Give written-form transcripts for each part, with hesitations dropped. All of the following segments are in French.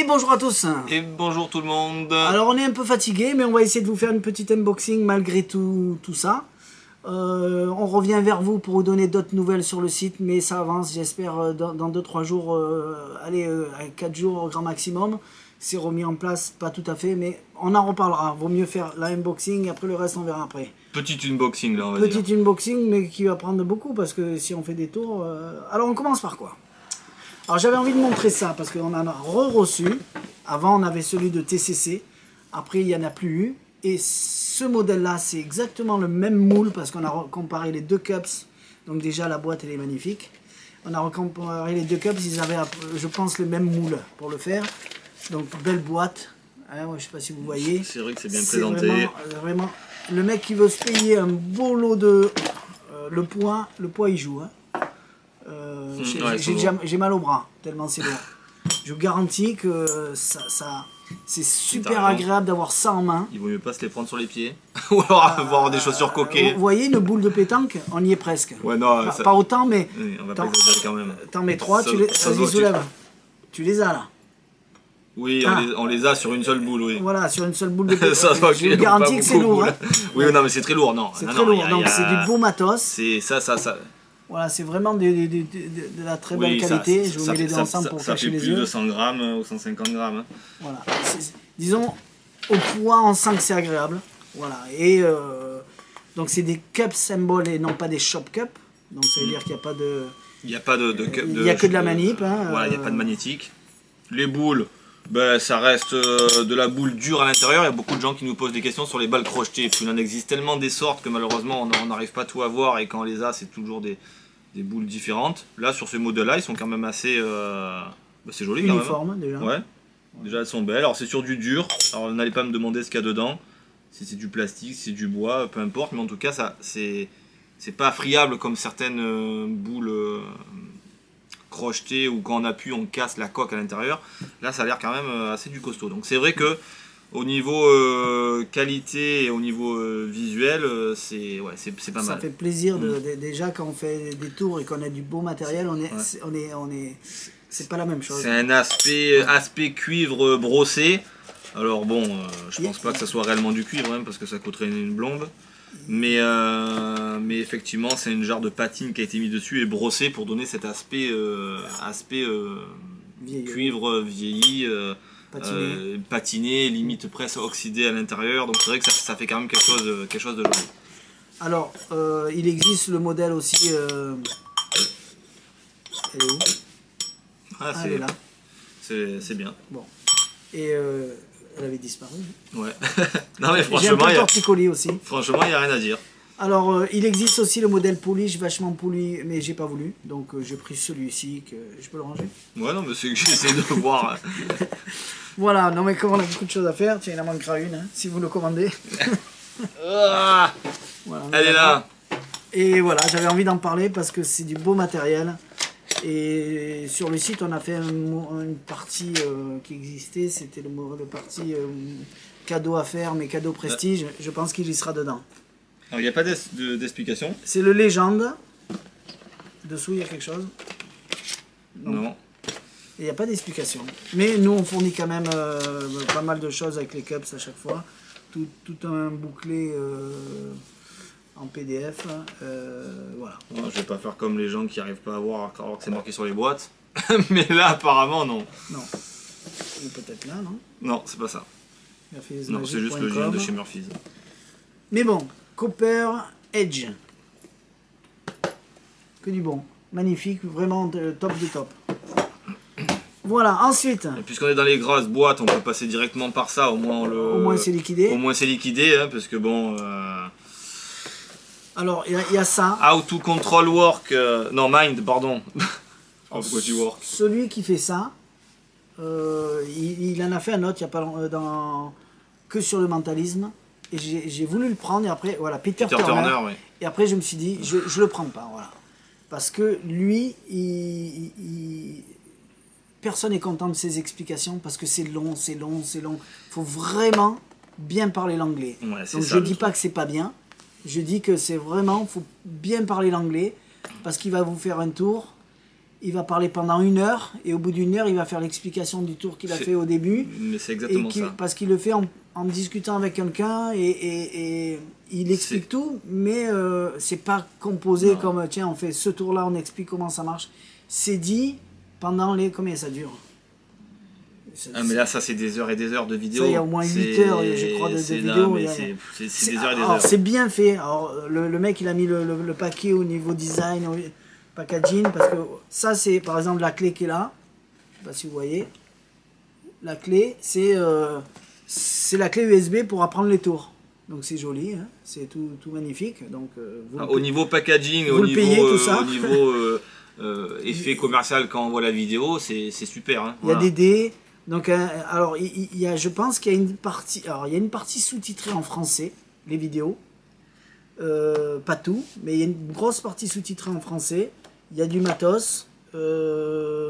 bonjour à tous. Et bonjour tout le monde. Alors on est un peu fatigué, mais on va essayer de vous faire une petite unboxing malgré tout ça. On revient vers vous pour vous donner d'autres nouvelles sur le site, mais ça avance, j'espère dans 2-3 jours, allez, 4 jours au grand maximum. C'est remis en place, pas tout à fait, mais on en reparlera. Vaut mieux faire la unboxing, après le reste on verra après. Petite unboxing là, on va dire. Petite unboxing, mais qui va prendre beaucoup, parce que si on fait des tours... Alors on commence par quoi? Alors j'avais envie de montrer ça, parce qu'on en a reçu. Avant on avait celui de TCC, après il n'y en a plus eu. Et ce modèle-là, c'est exactement le même moule, parce qu'on a comparé les deux cups. Donc déjà la boîte elle est magnifique. On a comparé les deux cups, ils avaient, je pense, le même moule pour le faire. Donc belle boîte, hein, je ne sais pas si vous voyez. C'est vrai que c'est bien présenté. Vraiment, le mec qui veut se payer un beau lot de... le poids il joue. Hein. J'ai mal au bras, tellement c'est lourd. Je vous garantis que c'est super agréable d'avoir ça en main. Il vaut mieux pas se les prendre sur les pieds. Ou alors avoir des chaussures coquées. Vous voyez une boule de pétanque, on y est presque. Ouais, non, pas autant, mais... Oui, on va pas exagérer quand même. T'en mets 3, tu les soulèves. Tu les as là. Oui, on les a sur une seule boule, oui. Voilà, sur une seule boule de pétanque. Je vous garantis que c'est lourd. Hein. Oui, non, mais c'est très lourd, non. C'est très lourd, donc c'est du beau matos. C'est ça. Voilà, c'est vraiment de la très belle qualité. Je vous mets les deux ensemble pour cacher les yeux. Ça fait plus de 100 grammes ou 150 grammes. Hein. Voilà. Disons, au poids, on sent que c'est agréable. Voilà. Et donc, c'est des cups symboles et non pas des shop cups. Donc, ça veut dire qu'il n'y a pas de... Il n'y a pas de cup. Il n'y a que de la manip. Hein, voilà, il n'y a pas de magnétique. Les boules, ben, ça reste de la boule dure à l'intérieur. Il y a beaucoup de gens qui nous posent des questions sur les balles crochetées. Puis il en existe tellement des sortes que malheureusement, on n'arrive pas tout à voir. Et quand on les a, c'est toujours des boules différentes. Là, sur ce modèle-là, ils sont quand même assez... c'est joli quand même. Uniforme, déjà. Ouais. Déjà, elles sont belles. Alors, c'est sur du dur. Alors, n'allez pas me demander ce qu'il y a dedans. Si c'est du plastique, si c'est du bois, peu importe. Mais en tout cas, c'est pas friable comme certaines boules crochetées où quand on appuie, on casse la coque à l'intérieur. Là, ça a l'air quand même assez du costaud. Donc, c'est vrai que au niveau qualité et au niveau visuel, c'est pas mal. Ça fait plaisir déjà quand on fait des tours et qu'on a du beau matériel, c'est pas la même chose. C'est un aspect cuivre brossé. Alors bon, je pense pas que ça soit réellement du cuivre hein, parce que ça coûterait une blonde. Mais effectivement, c'est une jarre de patine qui a été mise dessus et brossée pour donner cet aspect cuivre vieilli. Patiné, limite presque oxydé à l'intérieur, donc c'est vrai que ça fait quand même quelque chose de joli. Alors, il existe le modèle aussi. Elle est où? Elle est là. C'est bien. Bon. Et elle avait disparu. Ouais. Non mais franchement, j'ai un peu torticolis aussi. Franchement, il n'y a rien à dire. Alors, il existe aussi le modèle polish, vachement poli, mais j'ai pas voulu. Donc, j'ai pris celui-ci, que je peux le ranger. Ouais, non, mais c'est que j'essaie de voir. Voilà, non, mais comme on a beaucoup de choses à faire, tiens, il en manquera une, hein, si vous le commandez. Voilà, elle est là. Et voilà, j'avais envie d'en parler parce que c'est du beau matériel. Et sur le site, on a fait une partie qui existait, c'était le partie cadeau à faire, mais cadeau prestige. Je pense qu'il y sera dedans. Alors, il n'y a pas d'explication. C'est le légende. Dessous, il y a quelque chose? Non. Il n'y a pas d'explication. Mais nous, on fournit quand même pas mal de choses avec les cups à chaque fois. Tout un bouclé en PDF. Voilà. Non, je vais pas faire comme les gens qui n'arrivent pas à voir alors que c'est marqué sur les boîtes. Mais là, apparemment, non. Non. Peut-être là, non? Non, c'est pas ça. Non, c'est juste que je viens de chez Murphy's. Mais bon. Copper Edge. Que du bon. Magnifique, vraiment top de top. Voilà, ensuite. Puisqu'on est dans les grosses boîtes, on peut passer directement par ça, au moins c'est liquidé. Au moins c'est liquidé, hein, parce que bon... Alors, il y a ça. How to control work... non, mind, pardon. Pourquoi tu work? Celui qui fait ça, il en a fait un autre, il y a pas que sur le mentalisme. Et j'ai voulu le prendre et après, voilà, Peter Turner oui. Et après, je me suis dit, je le prends pas, voilà. Parce que lui, personne n'est content de ses explications parce que c'est long. Il faut vraiment bien parler l'anglais. Ouais, donc je dis pas que c'est pas bien. Je dis que c'est vraiment, faut bien parler l'anglais parce qu'il va vous faire un tour il va parler pendant 1 heure, et au bout d'1 heure, il va faire l'explication du tour qu'il a fait au début. Mais c'est exactement ça. Parce qu'il le fait en discutant avec quelqu'un, et il explique tout, mais c'est pas composé comme, tiens, on fait ce tour-là, on explique comment ça marche. C'est dit pendant les... Combien ça dure? Mais là, ça, c'est des heures et des heures de vidéos. Ça, il y a au moins 8 heures, je crois, de vidéos. C'est des heures et des heures. C'est bien fait. Alors, le mec, il a mis le paquet au niveau design, packaging, parce que ça, c'est par exemple la clé qui est là. Je sais pas si vous voyez. La clé, c'est la clé USB pour apprendre les tours. Donc c'est joli, hein, c'est tout magnifique. Donc, au niveau packaging, au niveau effet commercial quand on voit la vidéo, c'est super. Hein, il y a des dés. Donc, alors, je pense qu'il y a une partie, alors il y a une partie sous-titrée en français, les vidéos, pas tout, mais il y a une grosse partie sous-titrée en français. Il y a du matos. Je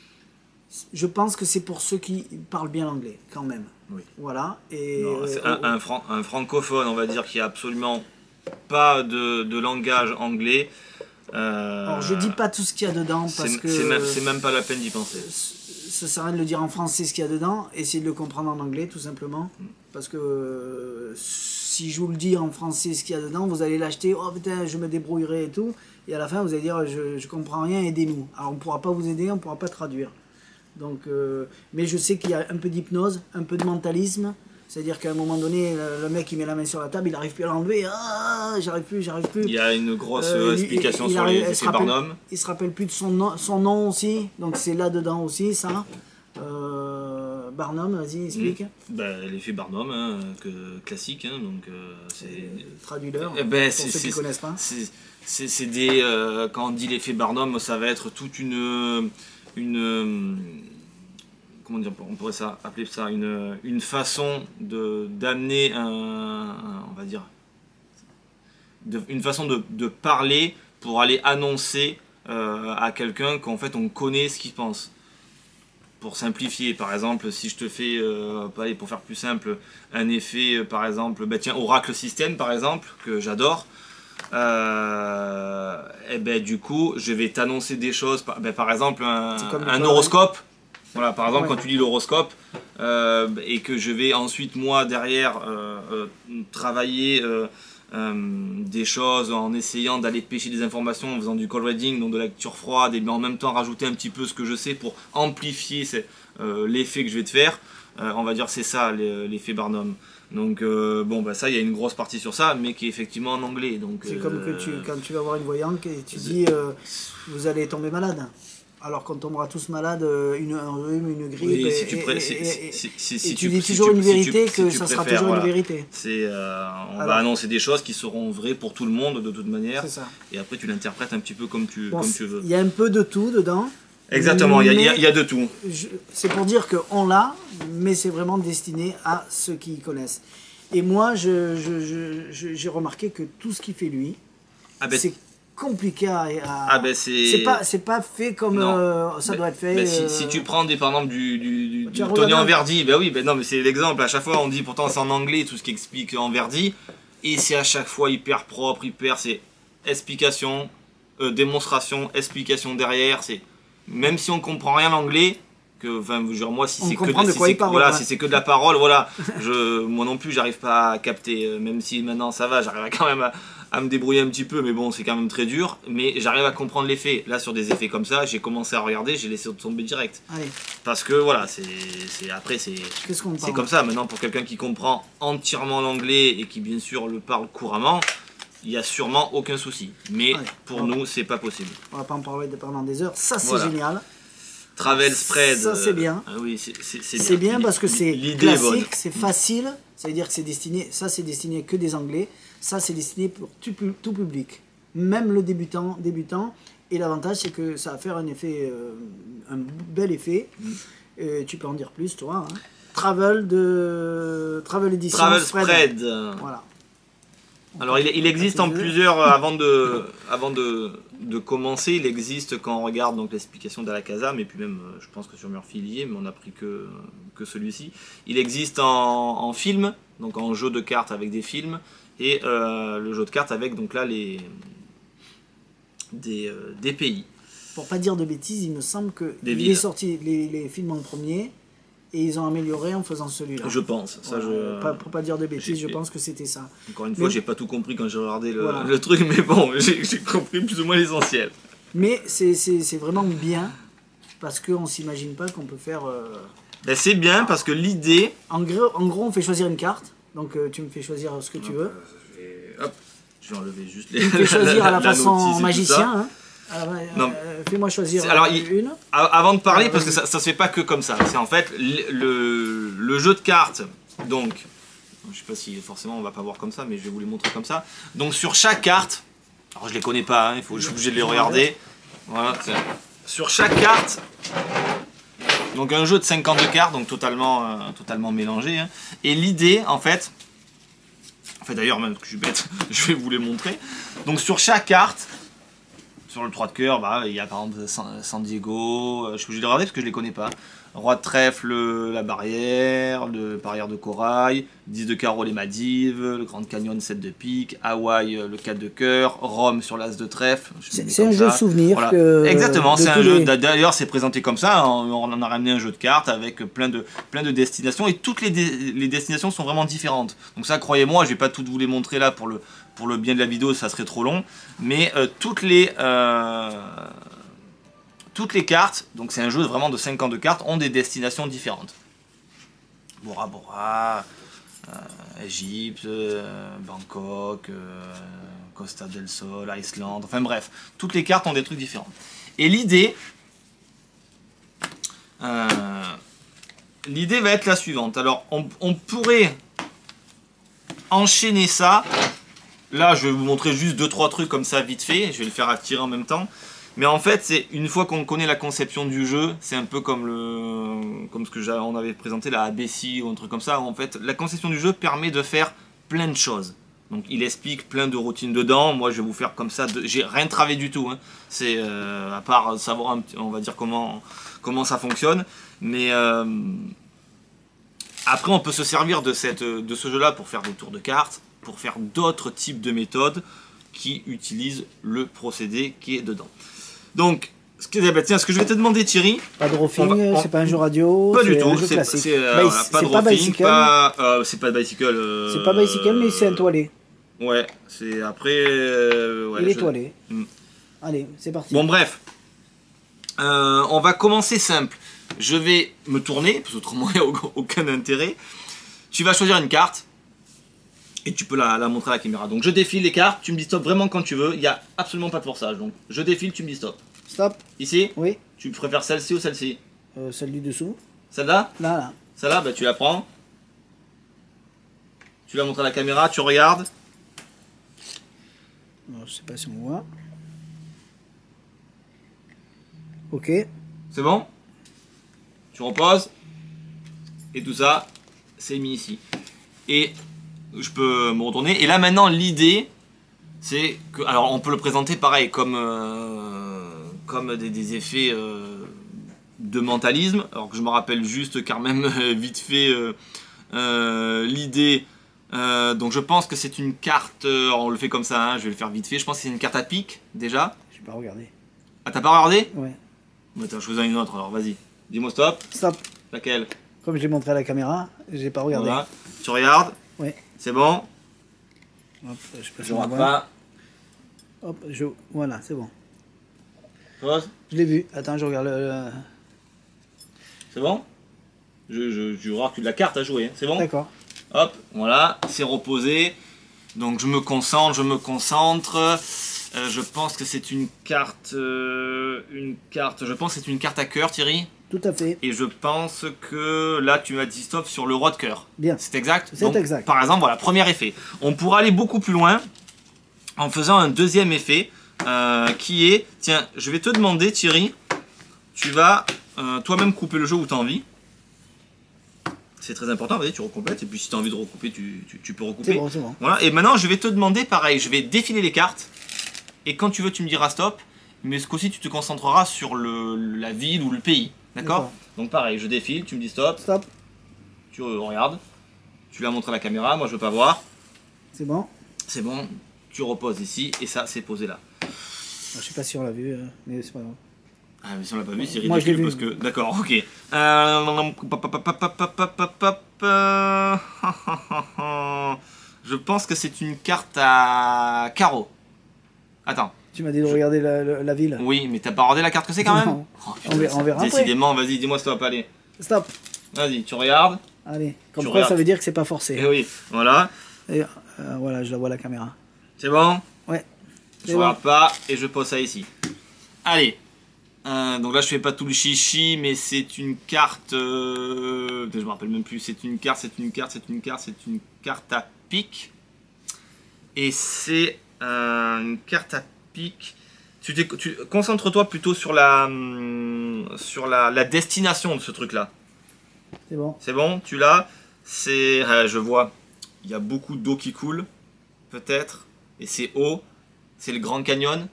pense que c'est pour ceux qui parlent bien l'anglais, quand même. Oui. Voilà. Et un francophone, on va dire, qui a absolument pas de langage anglais. Alors, je dis pas tout ce qu'il y a dedans parce que c'est même pas la peine d'y penser. Ça sert à rien de le dire en français ce qu'il y a dedans, essayez de le comprendre en anglais tout simplement, parce que si je vous le dis en français ce qu'il y a dedans, vous allez l'acheter, oh putain je me débrouillerai et tout, et à la fin vous allez dire je comprends rien, aidez-nous. Alors on pourra pas vous aider, on pourra pas traduire. Donc, mais je sais qu'il y a un peu d'hypnose, un peu de mentalisme, c'est-à-dire qu'à un moment donné le mec il met la main sur la table, il n'arrive plus à l'enlever, j'arrive plus. Il y a une grosse explication sur les effets Barnum. Il se rappelle plus de son nom aussi, donc c'est là-dedans aussi ça. Barnum, vas-y, explique. L'effet Barnum, hein, classique, hein, donc c'est... Traduis-leur, pour ceux qui ne connaissent pas. C'est des... quand on dit l'effet Barnum, ça va être toute une comment dire, on pourrait appeler ça une façon d'amener on va dire... une façon de parler pour aller annoncer à quelqu'un qu'en fait on connaît ce qu'il pense. Pour simplifier, par exemple, si je te fais, pour faire plus simple, un effet, par exemple, tiens, Oracle System, par exemple, que j'adore, du coup, je vais t'annoncer des choses, par exemple, un horoscope. Voilà, par exemple, quand tu lis l'horoscope, et que je vais ensuite, moi, derrière, travailler des choses en essayant d'aller pêcher des informations en faisant du call reading, donc de la lecture froide, mais en même temps rajouter un petit peu ce que je sais pour amplifier l'effet que je vais te faire. On va dire c'est ça l'effet Barnum. Donc ça, il y a une grosse partie sur ça, mais qui est effectivement en anglais. C'est comme que quand tu vas voir une voyante et tu dis vous allez tomber malade. Alors qu'on tombera tous malades, un rhume, une grippe, oui, et tu dis toujours une vérité, que ça sera toujours une vérité. On va annoncer des choses qui seront vraies pour tout le monde de toute manière, et après tu l'interprètes un petit peu comme tu veux. Il y a un peu de tout dedans. Exactement, il y a de tout. C'est pour dire qu'on l'a, mais c'est vraiment destiné à ceux qui connaissent. Et moi, j'ai remarqué que tout ce qu'il fait lui, c'est compliqué c'est pas fait comme ça doit être fait. Si tu prends par exemple du Tony Enverdi, non mais c'est l'exemple, à chaque fois on dit pourtant c'est en anglais tout ce qui explique Enverdi, et c'est à chaque fois hyper propre, c'est explication, démonstration, explication derrière, c'est même si on comprend rien l'anglais, moi si c'est que de la parole, voilà, moi non plus j'arrive pas à capter, même si maintenant ça va, j'arrive quand même à me débrouiller un petit peu, mais bon c'est quand même très dur, mais j'arrive à comprendre l'effet. Là sur des effets comme ça, j'ai commencé à regarder, j'ai laissé tomber direct. Allez. Parce que voilà, c'est comme ça. Maintenant pour quelqu'un qui comprend entièrement l'anglais et qui bien sûr le parle couramment, il n'y a sûrement aucun souci. Mais pour nous, c'est pas possible. On va pas en parler pendant des heures, ça c'est génial. Travel Spread. Ça c'est bien. Oui, c'est bien parce que c'est classique, c'est facile. Ça veut dire que c'est destiné que des anglais. Ça c'est destiné pour tout public, même le débutant. Et l'avantage c'est que ça va faire un effet, un bel effet. Tu peux en dire plus toi. Hein. Travel Edition. Travel Spread. Voilà. Alors il existe en plusieurs, avant de commencer, il existe quand on regarde donc l'explication d'Alakazam, et puis même je pense que sur Murphy il y est, mais on n'a pris que celui-ci. Il existe en film, donc en jeu de cartes avec des films, et le jeu de cartes avec donc là des pays. pour pas dire de bêtises, il me semble que Des il villes. est sorti les films en premier et ils ont amélioré en faisant celui-là. Je pense. Ça, Pour pas dire de bêtises, je j'ai- pense que c'était ça. Encore une fois, Mais- j'ai pas tout compris quand j'ai regardé Voilà. le truc, mais bon, j'ai compris plus ou moins l'essentiel. Mais c'est vraiment bien parce qu'on s'imagine pas qu'on peut faire. Ben, c'est bien parce que l'idée. En gros, on fait choisir une carte. Donc tu me fais choisir ce que tu veux. Hop, je vais enlever juste Tu me fais choisir à la notice et façon tout magicien. ça. Hein. Non. Fais-moi choisir Alors, une. Avant de parler, parce que vas-y. ça se fait pas que comme ça. C'est en fait le jeu de cartes. Donc, je sais pas si forcément on va pas voir comme ça, mais je vais vous les montrer comme ça. Donc sur chaque carte, alors je les connais pas, hein, je suis obligé de les regarder. Voilà, sur chaque carte. Donc un jeu de 52 cartes, donc totalement mélangé. Hein. Et l'idée, en fait d'ailleurs, même que je suis bête, je vais vous les montrer. Donc sur chaque carte, sur le 3 de cœur, bah, il y a par exemple San Diego, je suis obligé de les regarder parce que je les connais pas. Roi de trèfle, la barrière de corail, 10 de carreau, les Maldives, le Grand Canyon, 7 de pique, Hawaï, le 4 de cœur, Rome sur l'as de trèfle. C'est un jeu de souvenir. Voilà. Exactement, c'est un jeu. Les... D'ailleurs, c'est présenté comme ça. On en a ramené un jeu de cartes avec plein de destinations et toutes les destinations sont vraiment différentes. Donc ça, croyez-moi, je vais pas toutes vous les montrer là pour le bien de la vidéo, ça serait trop long. Mais toutes les cartes, donc c'est un jeu vraiment de 52 cartes, ont des destinations différentes. Bora Bora, Égypte, Bangkok, Costa del Sol, Islande, enfin bref, toutes les cartes ont des trucs différents. Et l'idée va être la suivante. Alors on pourrait enchaîner ça. Là je vais vous montrer juste 2-3 trucs comme ça vite fait, je vais le faire attirer en même temps. Mais en fait, c'est une fois qu'on connaît la conception du jeu, c'est un peu comme ce que on avait présenté, la ABC ou un truc comme ça. Où en fait, la conception du jeu permet de faire plein de choses. Donc, il explique plein de routines dedans. Moi, je vais vous faire comme ça. J'ai rien travaillé du tout. Hein. C'est à part savoir, on va dire comment ça fonctionne. Mais après, on peut se servir de ce jeu-là pour faire des tours de cartes, pour faire d'autres types de méthodes qui utilisent le procédé qui est dedans. Donc, ce que je vais te demander, Thierry. Pas de roughing, c'est pas un jeu radio. Pas du tout, c'est classique. pas de roughing, c'est pas bicycle. C'est pas bicycle, mais c'est un toilé. Ouais, c'est après. Ouais, Il est toilé. Hmm. Allez, c'est parti. Bon, bref. On va commencer simple. Je vais me tourner, parce qu'autrement il n'y a aucun intérêt. Tu vas choisir une carte. Et tu peux la montrer à la caméra. Donc je défile les cartes, tu me dis stop vraiment quand tu veux. Il n'y a absolument pas de forçage. Donc je défile, tu me dis stop. Stop. Ici. Oui. Tu préfères celle-ci ou celle-ci? Celle du dessous. Celle-là? Là. Celle-là, bah, tu la prends. Tu la montres à la caméra, tu regardes. Alors, je sais pas si on voit. Ok. C'est bon? Tu reposes. Et tout ça, c'est mis ici. Et je peux me retourner. Et là maintenant, l'idée, c'est que... Alors, on peut le présenter pareil, comme des effets de mentalisme. Alors que je me rappelle juste, car même vite fait, l'idée... donc je pense que c'est une carte... on le fait comme ça, hein, je vais le faire vite fait. Je pense que c'est une carte à pique, déjà. Je vais pas regarder. Ah, t'as pas regardé? Ouais. Bon, attends, je faisais une autre, alors vas-y. Dis-moi stop. Stop. Laquelle? Comme je l'ai montré à la caméra, j'ai pas regardé. Voilà. Tu regardes. Ouais. C'est bon. Hop, je passe Je ma rate voix. pas. Hop, voilà, c'est bon. Pause. Je l'ai vu. Attends, je regarde le... C'est bon. Je vois que la carte à jouer. Hein. C'est bon. D'accord. Hop, voilà, c'est reposé. Donc je me concentre. Je pense que c'est une carte. Je pense que c'est une carte à cœur, Thierry. Tout à fait. Et je pense que là, tu m'as dit stop sur le roi de cœur. Bien. C'est exact? C'est Donc, exact. Par exemple, voilà, premier effet. On pourra aller beaucoup plus loin en faisant un deuxième effet qui est... Tiens, je vais te demander, Thierry, tu vas toi-même couper le jeu où tu as envie. C'est très important, vas-y, tu recomplètes. Et puis si tu as envie de recouper, tu peux recouper. C'est bon, c'est bon. Voilà. Et maintenant, je vais te demander, pareil, je vais défiler les cartes. Et quand tu veux, tu me diras stop. Mais ce coup-ci, tu te concentreras sur la ville ou le pays. D'accord? Donc pareil, je défile, tu me dis stop. Stop. Tu regardes. Tu la montres à la caméra, moi je veux pas voir. C'est bon. C'est bon. Tu reposes ici et ça, c'est posé là. Je sais pas si on l'a vu, mais c'est pas grave. Ah, mais si on l'a pas vu, c'est Moi, je l'ai ridicule vu. parce que. D'accord, ok. Je pense que c'est une carte à carreau. Attends. Tu m'as dit de regarder la ville. Oui, mais t'as pas regardé la carte que c'est quand même? Non. Oh, On verra après. décidément, vas-y, dis-moi stop, allez. Stop. Vas-y, tu regardes. Allez. Comme Tu quoi, ça regardes. veut dire que c'est pas Et forcé. oui, voilà. Et, voilà, je la vois la caméra. C'est bon? Ouais. Je C'est regarde pas et je pose ça ici. Allez. Donc là je fais pas tout le chichi, mais c'est une carte. Je me rappelle même plus. C'est une carte, c'est une carte, c'est une carte, c'est une carte à pique. Et c'est une carte à pique. Concentre-toi plutôt sur la destination de ce truc-là. C'est bon. C'est bon, tu l'as. C'est, je vois. Il y a beaucoup d'eau qui coule, peut-être. Et c'est haut. C'est le Grand Canyon.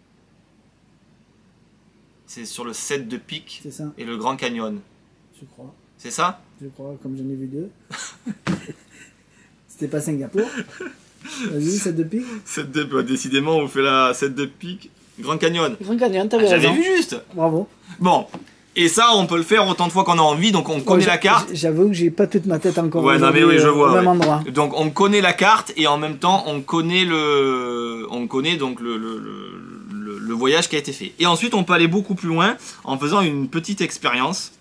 C'est sur le 7 de pique C'est ça, et le Grand Canyon. je crois. C'est ça? Je crois, comme j'en ai vu deux. C'était pas Singapour. Vas-y, 7 de pique. 7 de, bah, décidément, on fait la 7 de pique. Grand Canyon. Grand Canyon, t'avais J'avais raison. vu juste. Bravo. Bon. Et ça, on peut le faire autant de fois qu'on a envie. Donc, on connaît la carte. J'avoue que j'ai pas toute ma tête encore. Ouais, non, mais oui, je vois. Au même Ouais. endroit. Donc, on connaît la carte et en même temps, on connaît donc le voyage qui a été fait. Et ensuite, on peut aller beaucoup plus loin en faisant une petite expérience.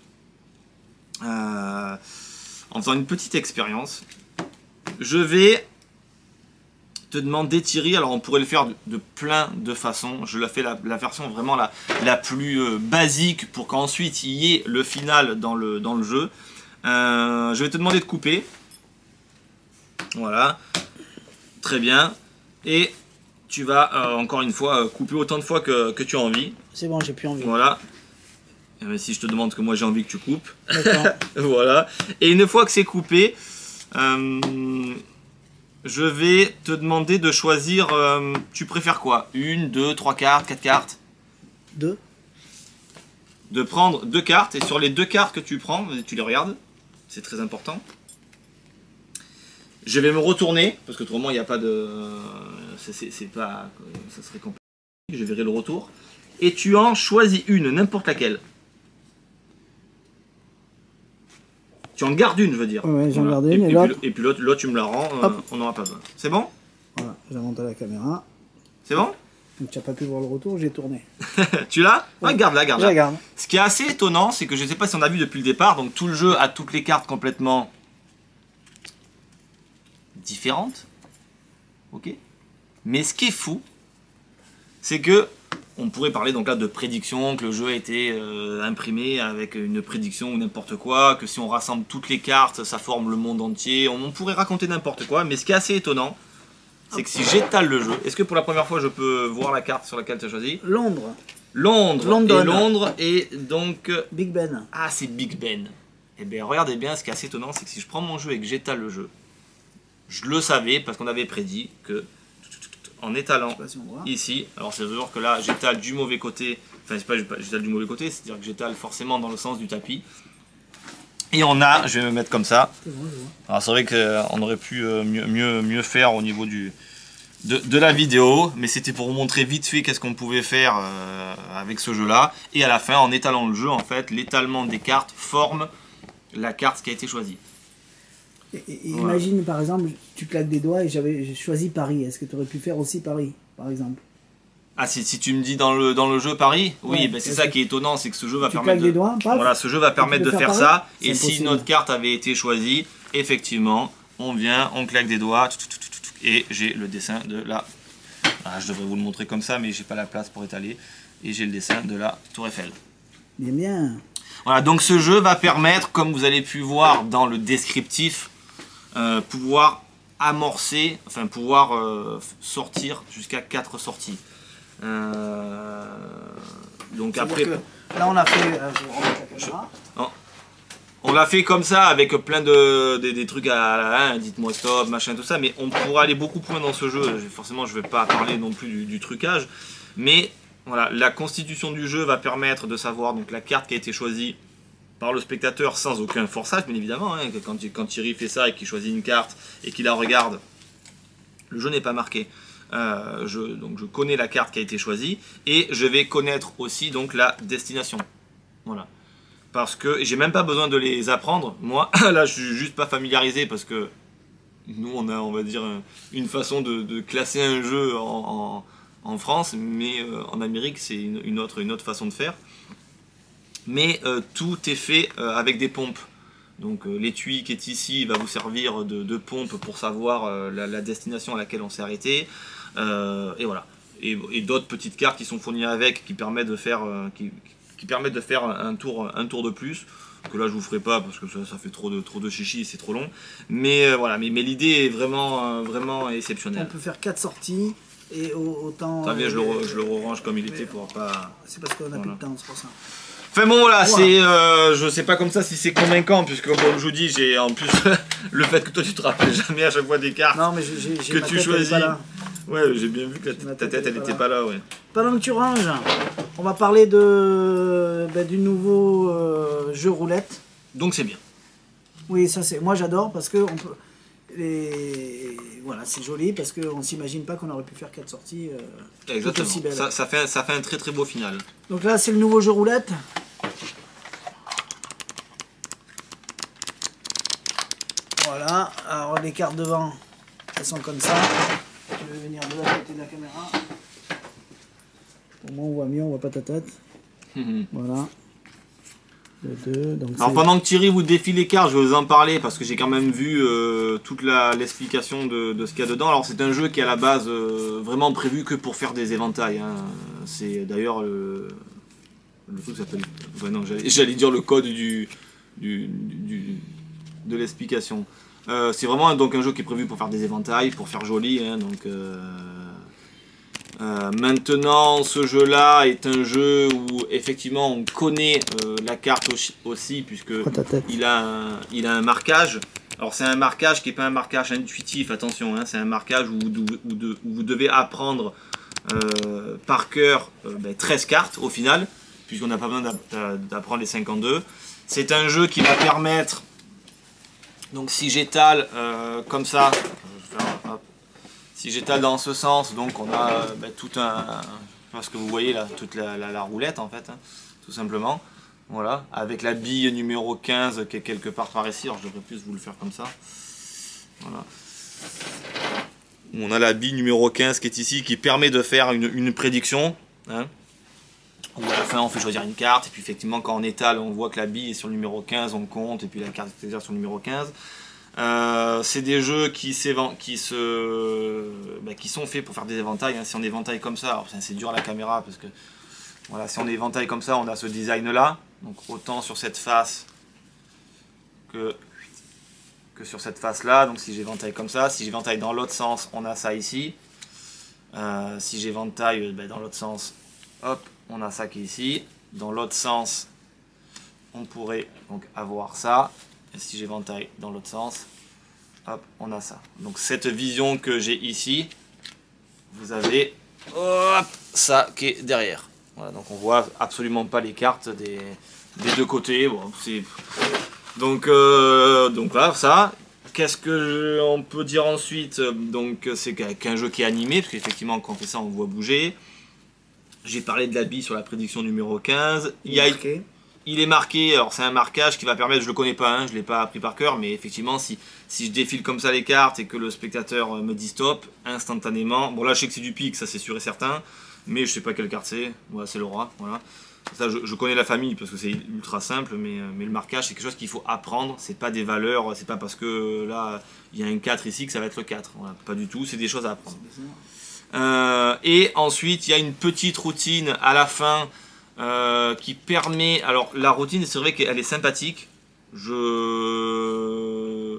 Je vais te demander, Thierry, alors on pourrait le faire de plein de façons. Je la fais la version vraiment la plus basique pour qu'ensuite il y ait le final dans le jeu. Je vais te demander de couper. Voilà. Très bien. Et tu vas encore une fois couper autant de fois que tu as envie. C'est bon, j'ai plus envie. Voilà. Et bien, si je te demande que moi j'ai envie que tu coupes. D'accord. Voilà. Et une fois que c'est coupé, je vais te demander de choisir. Tu préfères quoi? Une, deux, trois cartes, quatre cartes? 2. De prendre deux cartes. Et sur les deux cartes que tu prends, tu les regardes. C'est très important. Je vais me retourner. Parce que autrement, il n'y a pas de. C'est pas. Ça serait compliqué. Je verrai le retour. Et tu en choisis une, n'importe laquelle. Tu en gardes une, je veux dire. Ouais, j'en Voilà. garde une, et l'autre et puis l'autre, tu me la rends, on n'aura pas besoin. C'est bon? Voilà, j'ai monté la caméra. C'est bon? Donc tu n'as pas pu voir le retour, j'ai tourné. Tu l'as? Ouais. Ouais, garde-la, Je garde-la. regarde. Ce qui est assez étonnant, c'est que je ne sais pas si on a vu depuis le départ, donc tout le jeu a toutes les cartes complètement différentes. Ok? Mais ce qui est fou, c'est que on pourrait parler donc là de prédiction, que le jeu a été imprimé avec une prédiction ou n'importe quoi, que si on rassemble toutes les cartes, ça forme le monde entier. On pourrait raconter n'importe quoi, mais ce qui est assez étonnant, c'est que si j'étale le jeu, est-ce que pour la première fois je peux voir la carte sur laquelle tu as choisi? Londres. Londres. London. Et Londres et donc... Big Ben. Ah, c'est Big Ben. Eh bien, regardez bien, ce qui est assez étonnant, c'est que si je prends mon jeu et que j'étale le jeu, je le savais parce qu'on avait prédit que en étalant Je sais pas si on voit. ici, alors c'est toujours que là j'étale du mauvais côté, enfin c'est pas j'étale du mauvais côté, c'est-à-dire que j'étale forcément dans le sens du tapis. Et on a, je vais me mettre comme ça. C'est bon, je vois. Alors c'est vrai qu'on aurait pu mieux faire au niveau de la vidéo, mais c'était pour vous montrer vite fait qu'est-ce qu'on pouvait faire avec ce jeu-là. Et à la fin, en étalant le jeu, en fait, l'étalement des cartes forme la carte qui a été choisie. Et imagine par exemple, tu claques des doigts et j'ai choisi Paris. Est-ce que tu aurais pu faire aussi Paris, par exemple? Ah, si tu me dis dans le jeu Paris, oui, Ouais, ben c'est est-ce ça que qui est étonnant, c'est que ce jeu va Tu permettre claques des doigts, paf, voilà, ce jeu va permettre de peux faire faire ça. pareil? Et C'est si impossible. notre carte avait été choisie, effectivement, on vient, on claque des doigts, et j'ai le dessin de la... Ah, je devrais vous le montrer comme ça, mais j'ai pas la place pour étaler. Et j'ai le dessin de la Tour Eiffel. Bien, bien. Voilà, donc ce jeu va permettre, comme vous avez pu voir dans le descriptif, pouvoir amorcer, enfin pouvoir sortir jusqu'à 4 sorties. Donc après, C'est-à-dire que là on a fait. Je vais remettre la caméra. on l'a fait comme ça avec plein des trucs à la dites-moi stop, machin, tout ça, mais on pourra aller beaucoup plus loin dans ce jeu. Forcément, je vais pas parler non plus du trucage, mais voilà, la constitution du jeu va permettre de savoir donc la carte qui a été choisie par le spectateur sans aucun forçage, bien évidemment. Hein, quand Thierry fait ça et qu'il choisit une carte et qu'il la regarde, le jeu n'est pas marqué. Donc je connais la carte qui a été choisie et je vais connaître aussi donc la destination. Voilà. Parce que j'ai même pas besoin de les apprendre. Moi, là, je suis juste pas familiarisé parce que nous, on a, on va dire, une façon de classer un jeu en France, mais en Amérique, c'est une autre façon de faire. Mais tout est fait avec des pompes. Donc l'étui qui est ici va vous servir de pompe pour savoir la destination à laquelle on s'est arrêté. Et voilà. Et d'autres petites cartes qui sont fournies avec qui permettent de faire, qui permettent de faire un tour de plus. Que là je vous ferai pas parce que ça fait trop de chichi et c'est trop long. Mais voilà, mais l'idée est vraiment exceptionnelle. On peut faire 4 sorties et autant. Ça vient, je le range comme il était pour pas. C'est parce qu'on a plus de temps, c'est pour ça. Enfin bon voilà, c'est je sais pas comme ça si c'est convaincant puisque comme je vous dis, j'ai en plus le fait que toi tu te rappelles jamais à chaque fois des cartes non, mais que tu choisis. Ouais, j'ai bien vu que ta tête elle était pas là, ouais. Pendant que tu ranges, on va parler du nouveau jeu roulette. Donc c'est bien. Oui, ça c'est. Moi j'adore parce que on peut. Voilà, c'est joli parce qu'on s'imagine pas qu'on aurait pu faire 4 sorties tout aussi belles. Ça fait un très très beau final. Donc là c'est le nouveau jeu roulette. Voilà, alors les cartes devant, elles sont comme ça. Je vais venir de l'autre côté de la caméra. Au moins on voit mieux, on voit pas ta tête. Voilà. Le 2, donc alors pendant que Thierry vous défile les cartes, je vais vous en parler parce que j'ai quand même vu toute l'explication de ce qu'il y a dedans. Alors c'est un jeu qui est à la base vraiment prévu que pour faire des éventails. Hein. C'est d'ailleurs le truc s'appelle. Ouais, non, j'allais dire le code de l'explication. C'est vraiment donc un jeu qui est prévu pour faire des éventails, pour faire joli. Hein, donc maintenant, ce jeu-là est un jeu où effectivement on connaît la carte aussi puisque il a un marquage. Alors c'est un marquage qui n'est pas un marquage intuitif, attention, hein, c'est un marquage où vous devez apprendre par cœur 13 cartes au final, puisqu'on n'a pas besoin d'apprendre les 52. C'est un jeu qui va permettre, donc si j'étale comme ça, si j'étale dans ce sens, donc on a tout parce que vous voyez là, toute la roulette en fait, hein, tout simplement. Voilà, avec la bille numéro 15 qui est quelque part par ici, alors je devrais plus vous le faire comme ça. Voilà. On a la bille numéro 15 qui est ici, qui permet de faire une prédiction. Hein, où à la fin on fait choisir une carte, et puis effectivement quand on étale, on voit que la bille est sur le numéro 15, on compte, et puis la carte est sur le numéro 15. C'est des jeux qui sont faits pour faire des éventails. Hein. Si on éventaille comme ça, alors c'est dur à la caméra parce que voilà, si on éventaille comme ça, on a ce design là. Donc autant sur cette face que sur cette face là. Donc si j'éventaille comme ça, si j'éventaille dans l'autre sens, on a ça ici. Si j'éventaille dans l'autre sens, hop, on a ça qui est ici. Dans l'autre sens, on pourrait donc avoir ça. Et si j'éventaille dans l'autre sens, hop, on a ça. Donc cette vision que j'ai ici, vous avez hop, ça qui est derrière. Voilà, donc on voit absolument pas les cartes des deux côtés. Bon, donc voilà, ça. Qu'est-ce que on peut dire ensuite? Donc c'est qu'un jeu qui est animé, parce qu'effectivement quand on fait ça, on voit bouger. J'ai parlé de la bille sur la prédiction numéro 15. Il est marqué, alors c'est un marquage qui va permettre, je le connais pas, hein, je l'ai pas appris par cœur, mais effectivement si je défile comme ça les cartes et que le spectateur me dit stop, instantanément, bon là je sais que c'est du pique, ça c'est sûr et certain, mais je sais pas quelle carte c'est, voilà, c'est le roi, voilà. Ça je connais la famille parce que c'est ultra simple, mais le marquage c'est quelque chose qu'il faut apprendre, c'est pas des valeurs, c'est pas parce que là il y a un 4 ici que ça va être le 4, voilà, pas du tout, c'est des choses à apprendre. Et ensuite il y a une petite routine à la fin, qui permet, alors la routine c'est vrai qu'elle est sympathique, je